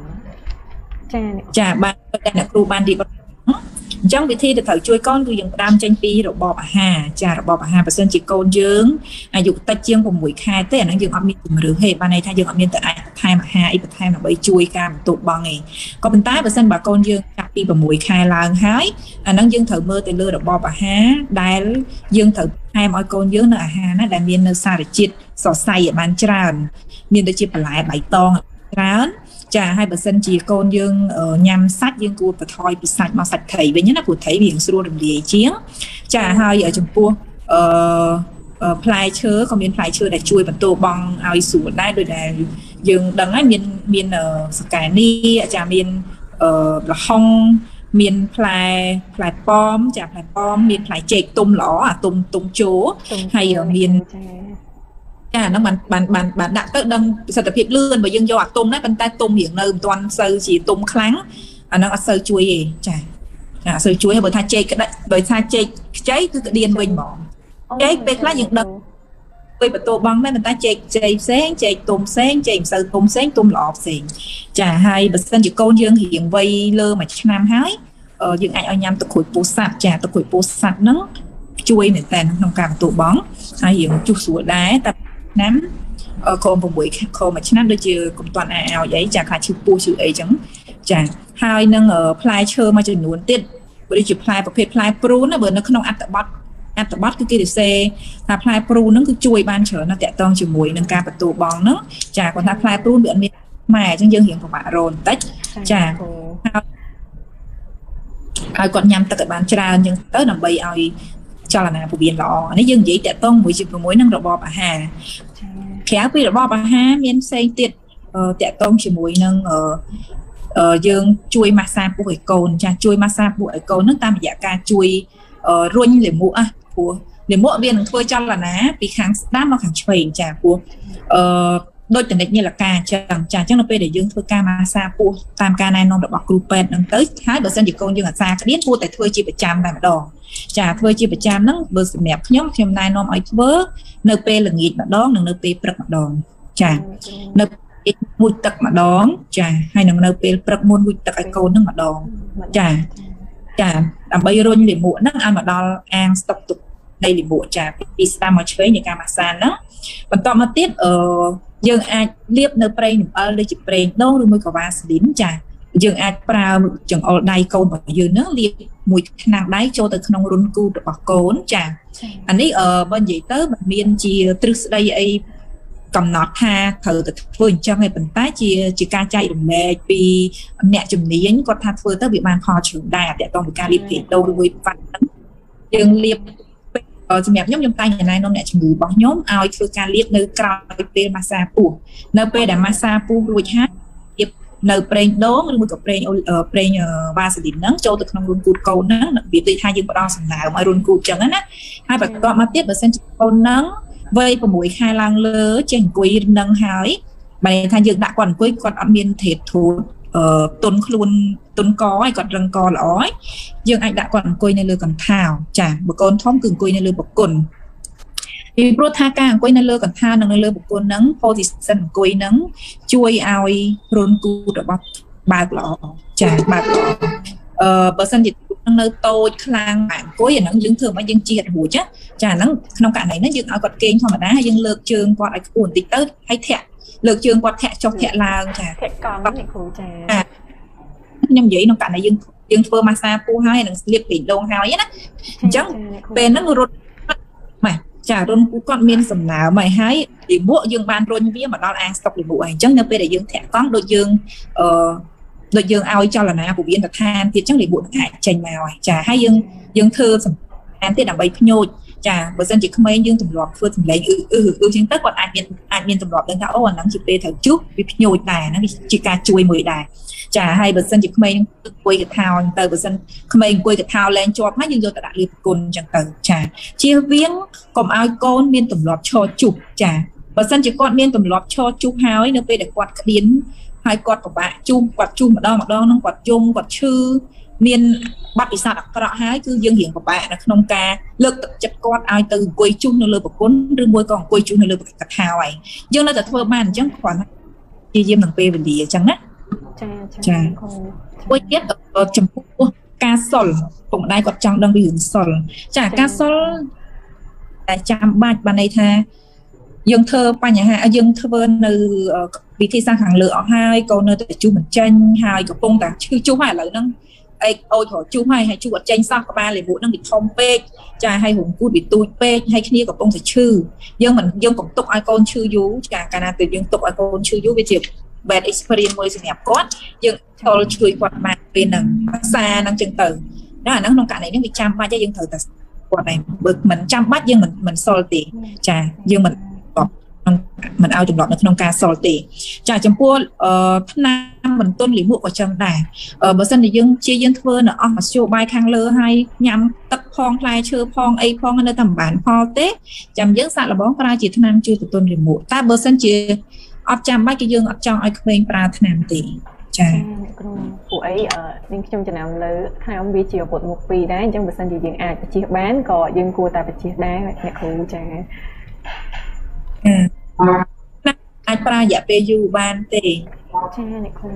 chả ban đây là cรูban đi trong vị thi để thử chui con tôi dùng đam tranh pi rồi bò bà hà chả rồi bò bà hà và sơn chỉ con dương à dùng tay chiên của mũi khai thế là nó dùng âm miên từ rửa hệ ban này thay dùng âm miên từ ai thay mà hà ít thay mà bay chui cam tụ bò này có bên tái và sơn bà con dương cặp pi và mũi khai là hái à nó dương thử mơ từ lưa rồi bò bà hà đài dương thử hai mọi con dương là hà nó đại miên nơi xa để chít sò xay ở ban tràn miên để chít lại bảy ton trán chả hai bờ sân chỉ con dương ở nhằm sát dương cua và thôi bị sạch mà sạch thầy với nhất là của thấy biển xua đầm địa chiến chả hai ở trong cua ờ play chớ còn miền play chớ để chui bằng tô băng ao sủi đây rồi là dương đằng ấy miền miền ở cái ni chả miền ờ là hong miền play play bom chả play bom miền play chệch tôm lỏ à tôm tôm chố hay ở miền à nó bạn bạn bạn bạn đặt tới đằng sản tập hiệp lươn và dân do tôm đấy bên tay tôm hiện nơi toàn sơ chỉ tôm kháng à nó sơ chuối gì chả à sơ chuối hay bởi thay chơi cái đấy bởi thay chơi cháy cứ điên mình bỏ cái về lá những đợt về bật tô băng đấy mình ta chơi chơi sáng chơi tôm sáng chơi sơ tôm sáng tôm lọt xịn chả hay bật sân chỉ con dương hiện vây lơ mà nam hái ờ dương ai ở nhằm tập khối bố sạt chả tập khối bố sạt nó chuối này tàn không cảm tổ bóng hay hiện chút sủa đá tập nắm ờ còn một buổi còn mà năm đôi chưa cũng toàn ảo vậy chả khả chịu pu chịu ấy chẳng chả hai nâng ở play chơi mà chơi nuốn tiền bởi chịu play và play pro nó bởi nó không ăn tập bắt ăn tập bắt cái kia để xe là play pro nó cứ chui ban trở nó tẹt tông chịu mùi nâng cao bật tổ bóng nó chả còn ta play pro bị ăn mà trong dương hiện của bạn rồi tách chả ai còn nhằm tất cả bạn tra nhưng tới nằm bay ai cho là nào phổ biến lọ nếu dương vậy tẹt tông mùi chịu mùi nâng độ bò bà hà khéo vì là bò bà hà miên xây tiệt tẹt tông chỉ mùi nâng ở ở dương chui massage buổi cồn cha chui massage buổi cồn nước ta mà dạ ca chui ở ruin để mua à của để mua viên thôi cho là ná vì kháng đám nó kháng truyền trà của đôi tình địch như là ca chẳng chả chắc nó về để dương thôi ca massage của tam ca này nó được bọc glupen đằng tới hai bữa sân chỉ con dương ở xa cái biết mua tại thuê chỉ phải chăm tại đỏ chả thuê chỉ phải chăm nó bữa mẹp nhóm hôm nay nó ấy vớ np là nghịch mà đón đừng np bật mặt đòn chả np mùi tật mà đón chả hay là np bật môn mùi tật cái câu nó mà đòn chả chả làm bây giờ như để muộn nó ăn mà đo ăn stop tục đây là muộn chả vì sao mà chơi như ca massage đó còn to mà tiếp ở dương ai liếp nơi prey ở đây chỉ prey đâu rồi mới có vaseline chả dương ai prao chẳng ở đây câu mà dương nó liếp mùi năng đáy cho từ không run cu được bọc cồn chả anh ấy ở bên vậy tới bên miền chia từ đây ấy cầm nọt ha thử từ vườn cho ngày bận tái chia chỉ ca chạy đồng lệ vì mẹ chùm ní có tha phơi tới bị ban kho trưởng đài để toàn ca liệp thì đâu với văn dương liệp សម្រាប់ខ្ញុំខ្ញុំតែងណែនាំអ្នកជំងឺរបស់ខ្ញុំឲ្យធ្វើការលាបនៅក្រោយពេលម៉ាស្សាពោះនៅពេលដែលម៉ាស្សាពោះរួចហើយលាបនៅប្រេងដូងឬមួយក៏ប្រេងប្រេងវ៉ាសេលីនហ្នឹងចូលទៅក្នុងរូនគូតកូនហ្នឹងវាដូចថាយើងផ្ដល់សំណើមឲ្យរូនគូតចឹងណាហើយបន្ទាប់មកទៀតបើសិនជាកូនហ្នឹងវ័យ6ខែឡើងលើចេះអង្គុយនឹងហើយបើថាយើងដាក់គាត់អង្គុយគាត់អត់មានធេតធូតអឺទុនខ្លួនទុនកឲ្យគាត់រឹងកល្អហើយយើងអាចដាក់គាត់អង្គុយនៅលើកន្ថៅចាបើកូនធំគឺអង្គុយនៅលើបង្គន់ពីព្រោះថាការអង្គុយនៅលើកន្ថៅនិងនៅលើបង្គន់ហ្នឹង position អង្គុយហ្នឹងជួយឲ្យរុនគូតរបស់បើកល្អចាបើកល្អអឺបើសិនជានៅតូចខ្លាំងអង្គុយអាហ្នឹងយើងធ្វើមកយើងជៀតរួចចាហ្នឹងក្នុងករណីហ្នឹងយើងឲ្យគាត់គេងធម្មតាហើយយើងលើកជើងគាត់ឲ្យខ្ពស់បន្តិចទៅហើយធាក់លើកជើងគាត់ធាក់ចុះធាក់ឡើងចាធាក់កង់នេះគ្រូចាខ្ញុំនិយាយក្នុងករណីយើងយើងធ្វើម៉ាស្សាពោះហើយនឹងស្លៀកពេញដងហើយណាអញ្ចឹងពេលហ្នឹងរត់ម៉ាចារុនគូគាត់មានសំណើមហើយហើយលិមួកយើងបានរុញវាមកដល់អាងស្តុកលិមួកហើយអញ្ចឹងនៅពេលដែលយើងធាក់កង់ដូចយើងអឺដូចយើងឲ្យចលនាពោះវៀនដ្ឋានទៀតអញ្ចឹងលិមួកនឹងអាចចេញមកហើយចាហើយយើងយើងធ្វើសំខាន់ទៀតដើម្បីភ្ញូចចាបើសិនជាក្មេងយើងទម្លាប់ធ្វើសម្លេងអឺអឺអឺចឹងទៅគាត់អាចមានអាចមានទម្លាប់ដឹងថាអូអាហ្នឹងជាពេលត្រូវជុះវាភ្ញូចដែរហ្នឹងជាការជួយមួយដែរចាហើយបើសិនជាក្មេងអង្គុយកថាទៅបើសិនក្មេងអង្គុយកថាលែងជាប់ហើយយើងយកទៅដាក់លាបគុណចឹងទៅចាជៀសវាងកុំឲ្យកូនមានទម្លាប់ឈរជុះចាបើសិនជាគាត់មានទម្លាប់ឈរជុះហើយនៅពេលដែលគាត់ក្តៀនហើយគាត់ពិបាកជុះគាត់ជុះម្ដងម្ដងហ្នឹងគាត់យំគាត់ឈឺមានបាត់ពិសោធន៍អាក្រក់ហើយគឺយើងរៀងពិបាកនៅក្នុងការលើកទឹកចិត្តគាត់ឲ្យទៅអង្គុយជុះនៅលើបង្គន់ឬមួយក៏អង្គុយជុះនៅលើកថាហើយយើងនៅតែធ្វើបានអញ្ចឹងគ្រាន់តែជាយាមនឹងពេលវេលាអញ្ចឹងណាចាចាមួយទៀតចំពោះការសុលពុកម្ដាយគាត់ចង់ដឹងពីរឿងសុលចាការសុលតែចាំបាច់បានន័យថាយើងធ្វើបញ្ហាយើងធ្វើនៅវិធីសាស្ត្រខាងលើអស់ហើយកូននៅតែជុះមិនចេញហើយកំពុងតែឈឺជុះហើយឥឡូវហ្នឹងអេអូចរជុះហើយហើយជុះអត់ចេញសោះក្បាលលិមួកហ្នឹងវាធំពេកចាហើយរងគូតវាទូចពេកហើយគ្នាកំពុងតែឈឺយើងមិនយើងកុំទុកឲ្យកូនឈឺយូរចាកាលណាទៅយើងទុកឲ្យកូនឈឺយូរវាជា bad experience មួយសម្រាប់គាត់យើងឈលជួយគាត់បានពេលហ្នឹងភាសាហ្នឹងចឹងទៅណាអាហ្នឹងក្នុងករណីនេះវាចាំបាច់ហើយយើងត្រូវតែគាត់ដែរបើមិនចាំបាច់យើងមិនមិនសុលទេចាយើងមិនមិនឲ្យទម្លាប់នៅក្នុងការសុលទេចាចំពោះថ្នាំបន្ទន់លិមួកក៏ចឹងដែរបើសិនជាយើងជាយើងធ្វើនៅអស់មធ្យោបាយខាងលើហើយញ៉ាំទឹកផងផ្លែឈើផងអីផងនៅតែមិនបានផលទេចាំយើងសាកល្បងប្រើជាថ្នាំជួយបន្ទន់លិមួកតែបើសិនជាអត់ចាំបាច់គឺយើងអត់ចង់ឲ្យក្មេងប្រើថ្នាំទេចាគ្រូពួកអីនាងខ្ញុំចំណាំលើថ្នាំវាជាអាវុធមុខពីរដែរអញ្ចឹងបើសិនជាយើងអាចបញ្ជៀសបានក៏យើងគួរតែបញ្ជៀសដែរអ្នកគ្រូចាអាចប្រើរយៈពេលយូរបានទេចាអ្នកគ្រូ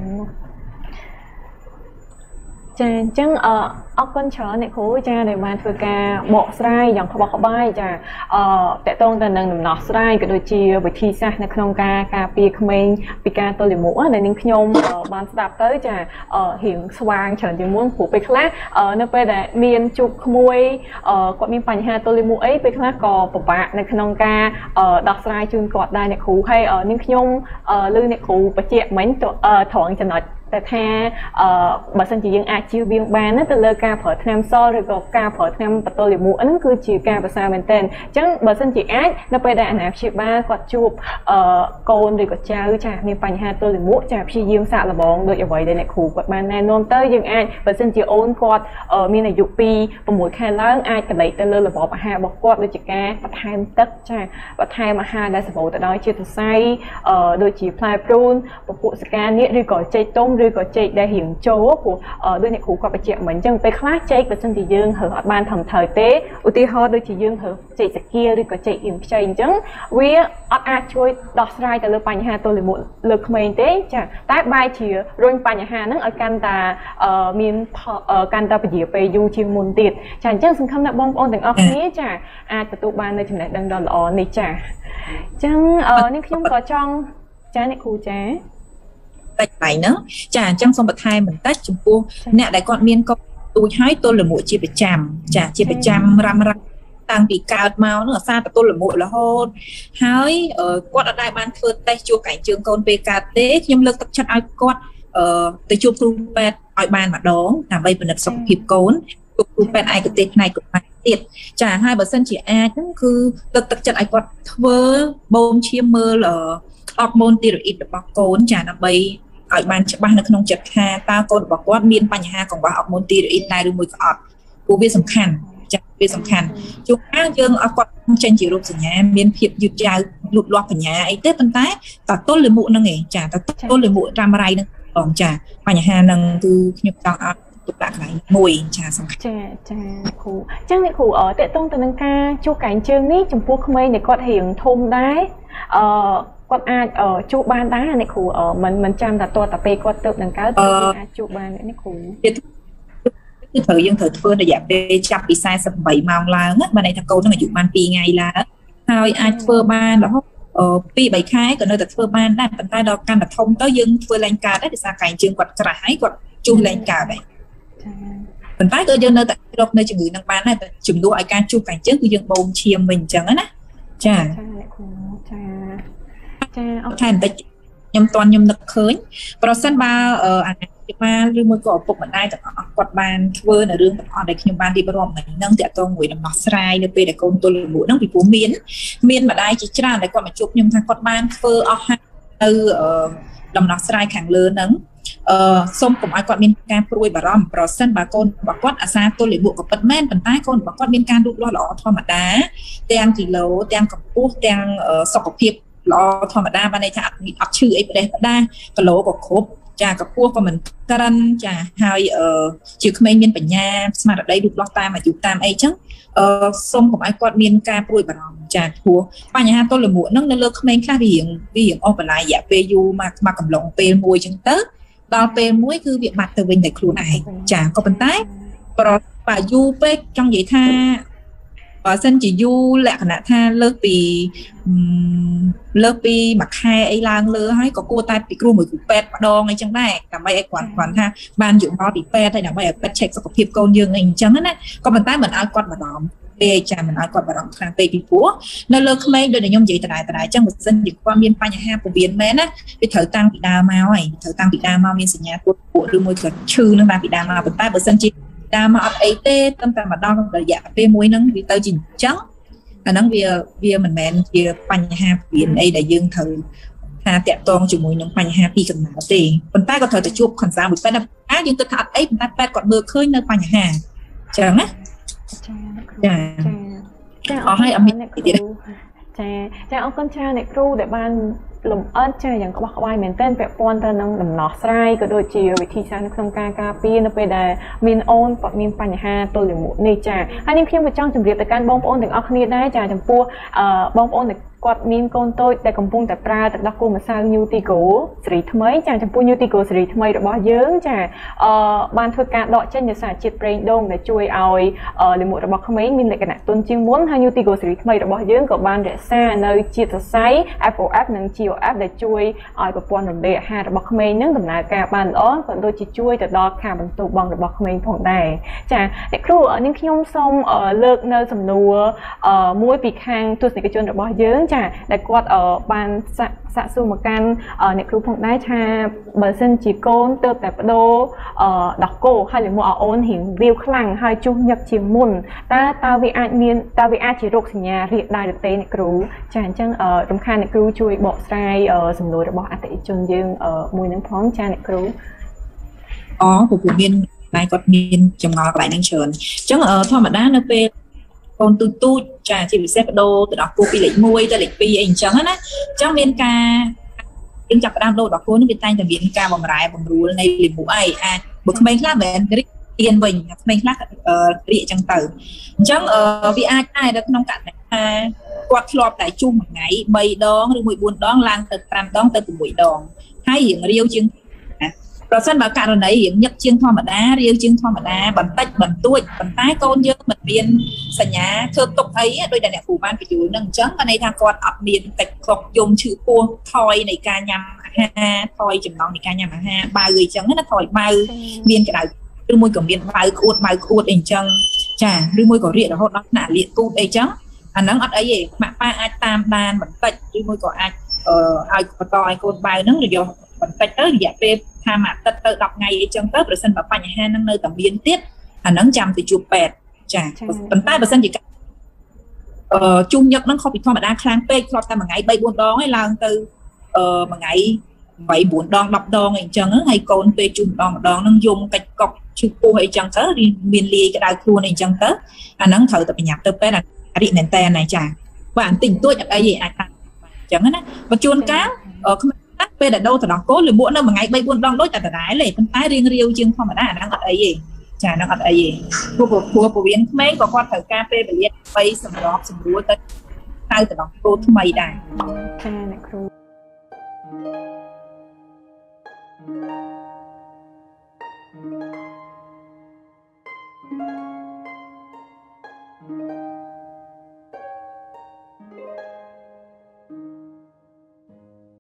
ចាអញ្ចឹងអរគុណច្រើនអ្នកគ្រូចាដែលបានធ្វើការបកស្រាយយ៉ាងក្បោះក្បាយចាអឺតកតងទៅនឹងដំណោះស្រាយក៏ដូចជាវិធីសាស្ត្រនៅក្នុងការការពារក្មេងពីការទល់លាមកដែលនាងខ្ញុំបានស្ដាប់ទៅចារៀងស្វាងច្រើនជាងមុនព្រោះពេលខ្លះនៅពេលដែលមានជួបក្មួយគាត់មានបញ្ហាទល់លាមកអីពេលខ្លះក៏ពិបាកនៅក្នុងការដោះស្រាយជូនគាត់ដែរអ្នកគ្រូហើយនាងខ្ញុំលើអ្នកគ្រូបញ្ជាក់មិញត្រង់ចំណុចតែថាអឺបើសិនជាយើងអាចជៀសវាងបានទៅលើការប្រើថ្នាំសឬក៏ការប្រើថ្នាំបន្ទល់លាមកហ្នឹងគឺជាការប្រសើរមែនទែនអញ្ចឹងបើសិនជាអាចនៅពេលដែលអាណាព្យាបាលគាត់ជួបអឺកូនឬក៏ចៅចាមានបញ្ហាទល់លាមកចាព្យាយាមសាកល្បងដូចអ្វីដែលអ្នកគ្រូគាត់បានណែនាំទៅយើងអាចបើសិនជាអូនគាត់មានអាយុពី6ខែឡើងអាចកលេចទៅលើរបបអាហាររបស់គាត់ដូចជាការបន្ថែមទឹកចាបន្ថែមអាហារដែលសម្បូរទៅដោយជាតិសរសៃអឺដូចជាផ្លែព្រូនពពួកសកានៀកឬក៏ចេកទុំឬក៏ចេកដែលរៀងចូលព្រោះដូចអ្នកគ្រូគាត់បញ្ជាក់មិញអញ្ចឹងពេលខ្លះចេកបើសិនជាយើងរើសអត់បានត្រឹមត្រូវទេឧទាហរណ៍ដូចជាយើងរើសចេកសាគាឬក៏ចេករៀងខ្ចីអញ្ចឹងវាអត់អាចជួយដោះស្រាយទៅលើបញ្ហាទល់លាមកលើក្មេងទេចាតែបែរជារុញបញ្ហាហ្នឹងឲ្យកាន់តែមានកាន់តែពជាពេលយូរជាងមុនទៀតចាអញ្ចឹងសង្ឃឹមថាបងប្អូនទាំងអស់គ្នាចាអាចទទួលបាននូវចំណេះដឹងដ៏ល្អនេះចាអញ្ចឹងនេះខ្ញុំក៏ចង់ចាអ្នកគ្រូចាតែកន្លែងហ្នឹងចាអញ្ចឹងសូមបន្ថែមបន្តិចចំពោះអ្នកដែលគាត់មានកូនទូចហើយទល់លាមកជាប្រចាំចាជាប្រចាំរ៉ាំរ៉ាំតាំងពីកើតមកនោះអាសាទៅទល់លាមករហូតហើយគាត់អត់ដែលបានធ្វើតេស្តជួបកែងជើងកូនពេលកើតទេខ្ញុំលើកទឹកចិត្តឲ្យគាត់ទៅជួបគ្រូពេទ្យឲ្យបានម្ដងដើម្បីពិនិត្យសុខភាពកូនជួបគ្រូពេទ្យឯកទេសផ្នែកកុមារទៀតចាហើយបើសិនជាអាចហ្នឹងគឺទឹកទឹកចិត្តឲ្យគាត់ធ្វើបូមឈាមមើលអរម៉ូនទីរ៉ូអ៊ីតរបស់កូនចាដើម្បីឲ្យបានច្បាស់នៅក្នុងចិត្តថាតើកូនរបស់គាត់មានបញ្ហាកង្វះអរម៉ូនទីរ៉ូអ៊ីតដែរឬមួយក៏អត់ព្រោះវាសំខាន់ចាវាសំខាន់ជួនកាលយើងឲ្យគាត់ចេញជារូបសញ្ញាមានភាពយឺតយ៉ាវលូតលាស់បញ្ញាអីទេប៉ុន្តែតើទល់លាមកហ្នឹងឯងចាតើទល់លាមកតាមរៃហ្នឹងបងចាបញ្ហាហ្នឹងគឺខ្ញុំចង់ឲ្យទុកដាក់កន្លែងមួយចាសំខាន់ចាចាគ្រូអញ្ចឹងអ្នកគ្រូអឺតេតងទៅនឹងការជួសកែងជើងនេះចំពោះក្មេងដែលគាត់រៀងធំដែរអឺគាត់អាចជួបបានដែរអ្នកគ្រូមិនមិនចាំតែតតែពេលគាត់ទៅនឹងកើតគឺអាចជួបបានអ្នកគ្រូគឺត្រូវយើងត្រូវធ្វើរយៈពេលចាប់ពីสี่สิบแปดម៉ោងឡើងបើន័យថាកូននឹងអាយុបានtwoថ្ងៃឡើងហើយអាចធ្វើបានរហូតtwo threeខែក៏នៅតែធ្វើបានដែរប៉ុន្តែដល់កាន់តែធំទៅយើងធ្វើឡើងកើតដែរដោយសារកែងជើងគាត់ក្រាស់ហើយគាត់ជួសឡើងកើតដែរប៉ុន្តែក៏យើងនៅតែរកនៅជំងឺនឹងបានដែរជំនួសឲ្យការជួសកែងជើងគឺយើងបូមឈាមវិញអញ្ចឹងណាចាចាអ្នកគ្រូចាចាអត់តែបន្តិចខ្ញុំតន់ខ្ញុំនឹកឃើញប្រសិនបើអាណាព្យាបាលឬមួយក៏ឪពុកម្ដាយទាំងអស់គាត់បានធ្វើនៅរឿងទាំងអស់ដែលខ្ញុំបានរៀបរាប់មិញហ្នឹងតាក់ទងមួយដំណោះស្រាយនៅពេលដែលកូនទល់លាមកហ្នឹងពីព្រោះមានមានម្ដាយជាច្រើនដែលគាត់មកជួបខ្ញុំថាគាត់បានធ្វើអស់ហើយនៅដំណោះស្រាយខាងលើហ្នឹងអឺសូមកុំឲ្យគាត់មានការព្រួយបារម្ភប្រសិនបើកូនរបស់គាត់អាសាទល់លាមកក៏ពិតមែនប៉ុន្តែកូនរបស់គាត់មានការលូតលាស់ល្អធម្មតាទាំងគីឡូទាំងកម្ពស់ទាំងសុខភាពល្អធម្មតាបានន័យថាអត់អត់ឈឺអីប្រទេសប្រដាគីឡូក៏គ្រប់ចាកម្ពស់ក៏មិនក្រិនចាហើយអឺជាក្មេងមានបញ្ញាស្មារតីលូតលាស់តាមអាយុតាមអីចឹងអឺសូមកុំឲ្យគាត់មានការព្រួយបារម្ភចាព្រោះបញ្ហាទល់លាមកហ្នឹងនៅលើក្មេងខ្លះវារៀងវារៀងអស់បន្លាយរយៈពេលយូរមកមកកំឡុងពេលមួយចឹងទៅដល់ពេលមួយគឺវាបាត់ទៅវិញតែខ្លួនឯងចាក៏ប៉ុន្តែប្របើយូរពេកចង់និយាយថាបើសិនជាយូរលក្ខណៈថាលើកពីលើកពីមួយខែអីឡើងលើហើយក៏គួរតែពិគ្រោះមួយគ្រូពេទ្យម្ដងអីចឹងដែរដើម្បីឲ្យគាត់គាត់ថាបានយកមកពីពេទ្យហើយដើម្បីឲ្យពេទ្យ check សុខភាពកូនយើងអីអញ្ចឹងណាក៏ប៉ុន្តែមិនឲ្យគាត់បារម្ភពេកចាមិនឲ្យគាត់បារម្ភខ្លាំងពេកពីព្រោះនៅលើក្មេងដូចខ្ញុំនិយាយដដែលដដែលអញ្ចឹងបើសិនជាគាត់មានបញ្ហាពោះវៀនមែនណាវាត្រូវតាំងពីដើមមកហើយត្រូវតាំងពីដើមមកមានសញ្ញាពួតពួកឬមួយក៏ឈឺនឹងតាំងពីដើមមកប៉ុន្តែបើសិនជាដើមមកអត់អីទេត្រឹមតែម្ដងរយៈពេលមួយហ្នឹងវាទៅជាអញ្ចឹងអាហ្នឹងវាវាមិនមែនជាបញ្ហាពៀនអីដែលយើងត្រូវថាតាក់ទងជាមួយនឹងបញ្ហាពីកំណើតទេប៉ុន្តែក៏ត្រូវតែជួប concern មួយពេទ្យណាយើងគិតថាអត់អីប៉ុន្តែពេទ្យគាត់មើលឃើញនៅបញ្ហាអញ្ចឹងណាចាចាអរហើយអរគុណអ្នកគ្រូចាចាអរគុណច្រើនអ្នកគ្រូដែលបានលំអិតចាយ៉ាងក្បោះក្បាយមែនទែនពាក់ព័ន្ធទៅនឹងដំណោះស្រាយក៏ដូចជាវិធីសាស្ត្រនៅក្នុងការការពារនៅពេលដែលមានអូនគាត់មានបញ្ហាទល់លាមកនេះចាហើយនាងខ្ញុំក៏ចង់ជម្រាបទៅកាន់បងប្អូនទាំងអស់គ្នាដែរចាចំពោះបងប្អូនដែលគាត់មានកូនតូចដែលកំពុងតែប្រើទឹកដោះគោម្សៅ Nutigo ស៊េរីថ្មីចាចំពោះ Nutigo ស៊េរីថ្មីរបស់យើងចាអឺបានធ្វើការដកចេញនូវសារជាតិប្រេងដូងដែលជួយឲ្យលាមករបស់ក្មេងមានលក្ខណៈទន់ជាងមុនហើយ Nutigo ស៊េរីថ្មីរបស់យើងក៏បានរក្សានៅជាតិសរសៃ เอฟ โอ เอฟ និង จี โอ เอฟ ដែលជួយឲ្យប្រព័ន្ធរំលាយអាហាររបស់ក្មេងនឹងដំណើរការបានល្អក៏ដូចជាជួយទៅដល់ការបន្ទោបង់របស់ក្មេងផងដែរចាអ្នកគ្រូនាងខ្ញុំសូមលើកនៅសំណួរមួយពីខាងទស្សនិកជនរបស់យើងចាដែលគាត់បានសាក់សាក់សួរមកកាន់អ្នកគ្រូផងដែរថាបើសិនជាកូនទៅតែបដូរដោះគោហើយលាមកអូនរៀងរាវខ្លាំងហើយជុះញឹកជាងមុនតើតើវាអាចមានតើវាអាចជារោគសញ្ញារាគដែរឬទេអ្នកគ្រូចាអញ្ចឹងរំខានអ្នកគ្រូជួយបកស្រាយសំណួររបស់អតិថិជនយើងមួយនឹងផងចាអ្នកគ្រូអូព្រោះមានតែគាត់មានចម្ងល់កន្លែងហ្នឹងច្រើនអញ្ចឹងធម្មតានៅពេលកូនទូចទូចចាជាពិសេសបដូរទៅដល់គូពីលេខoneទៅលេខtwoអីអញ្ចឹងណាអញ្ចឹងមានការយើងចាប់ផ្ដើមដូរដល់គូនេះវាតែងតែមានការបំរែបំរួលនៃលាមកអីអាចបើក្មេងខ្លះមិនមែនរីកទៀនវិញក្មេងខ្លះរីកអញ្ចឹងទៅអញ្ចឹងវាអាចដែរនៅក្នុងករណីថាគាត់ធ្លាប់តែជុះមួយថ្ងៃthreeដងឬមួយfourដងឡើងទៅfiveដងទៅsixដងហើយរៀងរាវជាងប្រសិនបើករណីរៀងញឹកជាងធម្មតារាវជាងធម្មតាបន្តិចបន្តួចប៉ុន្តែកូនយើងមិនមានសញ្ញាធ្វើទុកអីដោយដែលអ្នកគ្រូបានបញ្យល់នឹងអញ្ចឹងបានន័យថាគាត់អត់មានកិច្ចខ្វក់យំឈឺពោះថយនៃការញ៉ាំអាហារថយចំណង់នៃការញ៉ាំអាហារបើអីចឹងណាថយបើមានក្តៅឬមួយក៏មានបើក្អួតបើក្អួតអីអញ្ចឹងចាឬមួយក៏រាករហូតដល់ថ្នាក់លាកគូតអីចឹងអាហ្នឹងអត់អីទេម៉ាក់ប៉ាអាចតាមដានបន្តិចឬមួយក៏អាចឲ្យបន្តឲ្យកូនបើហ្នឹងរយៈបន្តិចទៅរយៈពេលថាមួយអាទិត្យទៅtenថ្ងៃអីចឹងទៅប្រសិនបើបញ្ហាហ្នឹងនៅតែមានទៀតអាហ្នឹងចាំទៅជួបពេទ្យចាប៉ុន្តែបើសិនជាអឺជុំញឹកហ្នឹងខុសពីធម្មតាខ្លាំងពេកធ្លាប់តែមួយថ្ងៃបីបួនដងឯងឡើងទៅអឺមួយថ្ងៃបីបួនដងដប់ដងអីចឹងហើយកូនពេលជុំម្ដងម្ដងហ្នឹងយំកាច់កុកឈឺពោះអីចឹងទៅមានលាយក្តៅខ្លួនអីចឹងទៅអាហ្នឹងត្រូវតែប្រញាប់ទៅពេទ្យអារិមែនតែណែចាបាទបន្តិចបន្តួចអត់អីទេអាចថាអញ្ចឹងណាបើជួនកាលខ្ញុំពេលដែលដូរទៅដល់កូនលិមួកនៅមួយថ្ងៃបីបួនដងដូចតែដដែលទេប៉ុន្តែរៀងរាវជាងធម្មតាអាហ្នឹងអត់អីទេចាហ្នឹងអត់អីទេព្រោះព្រោះពវៀនក្មេងក៏គាត់ត្រូវការពេលវេលាបីសម្របសម្រួលទៅហៅទៅដល់គ្រូថ្មីដែរចាអ្នកគ្រូ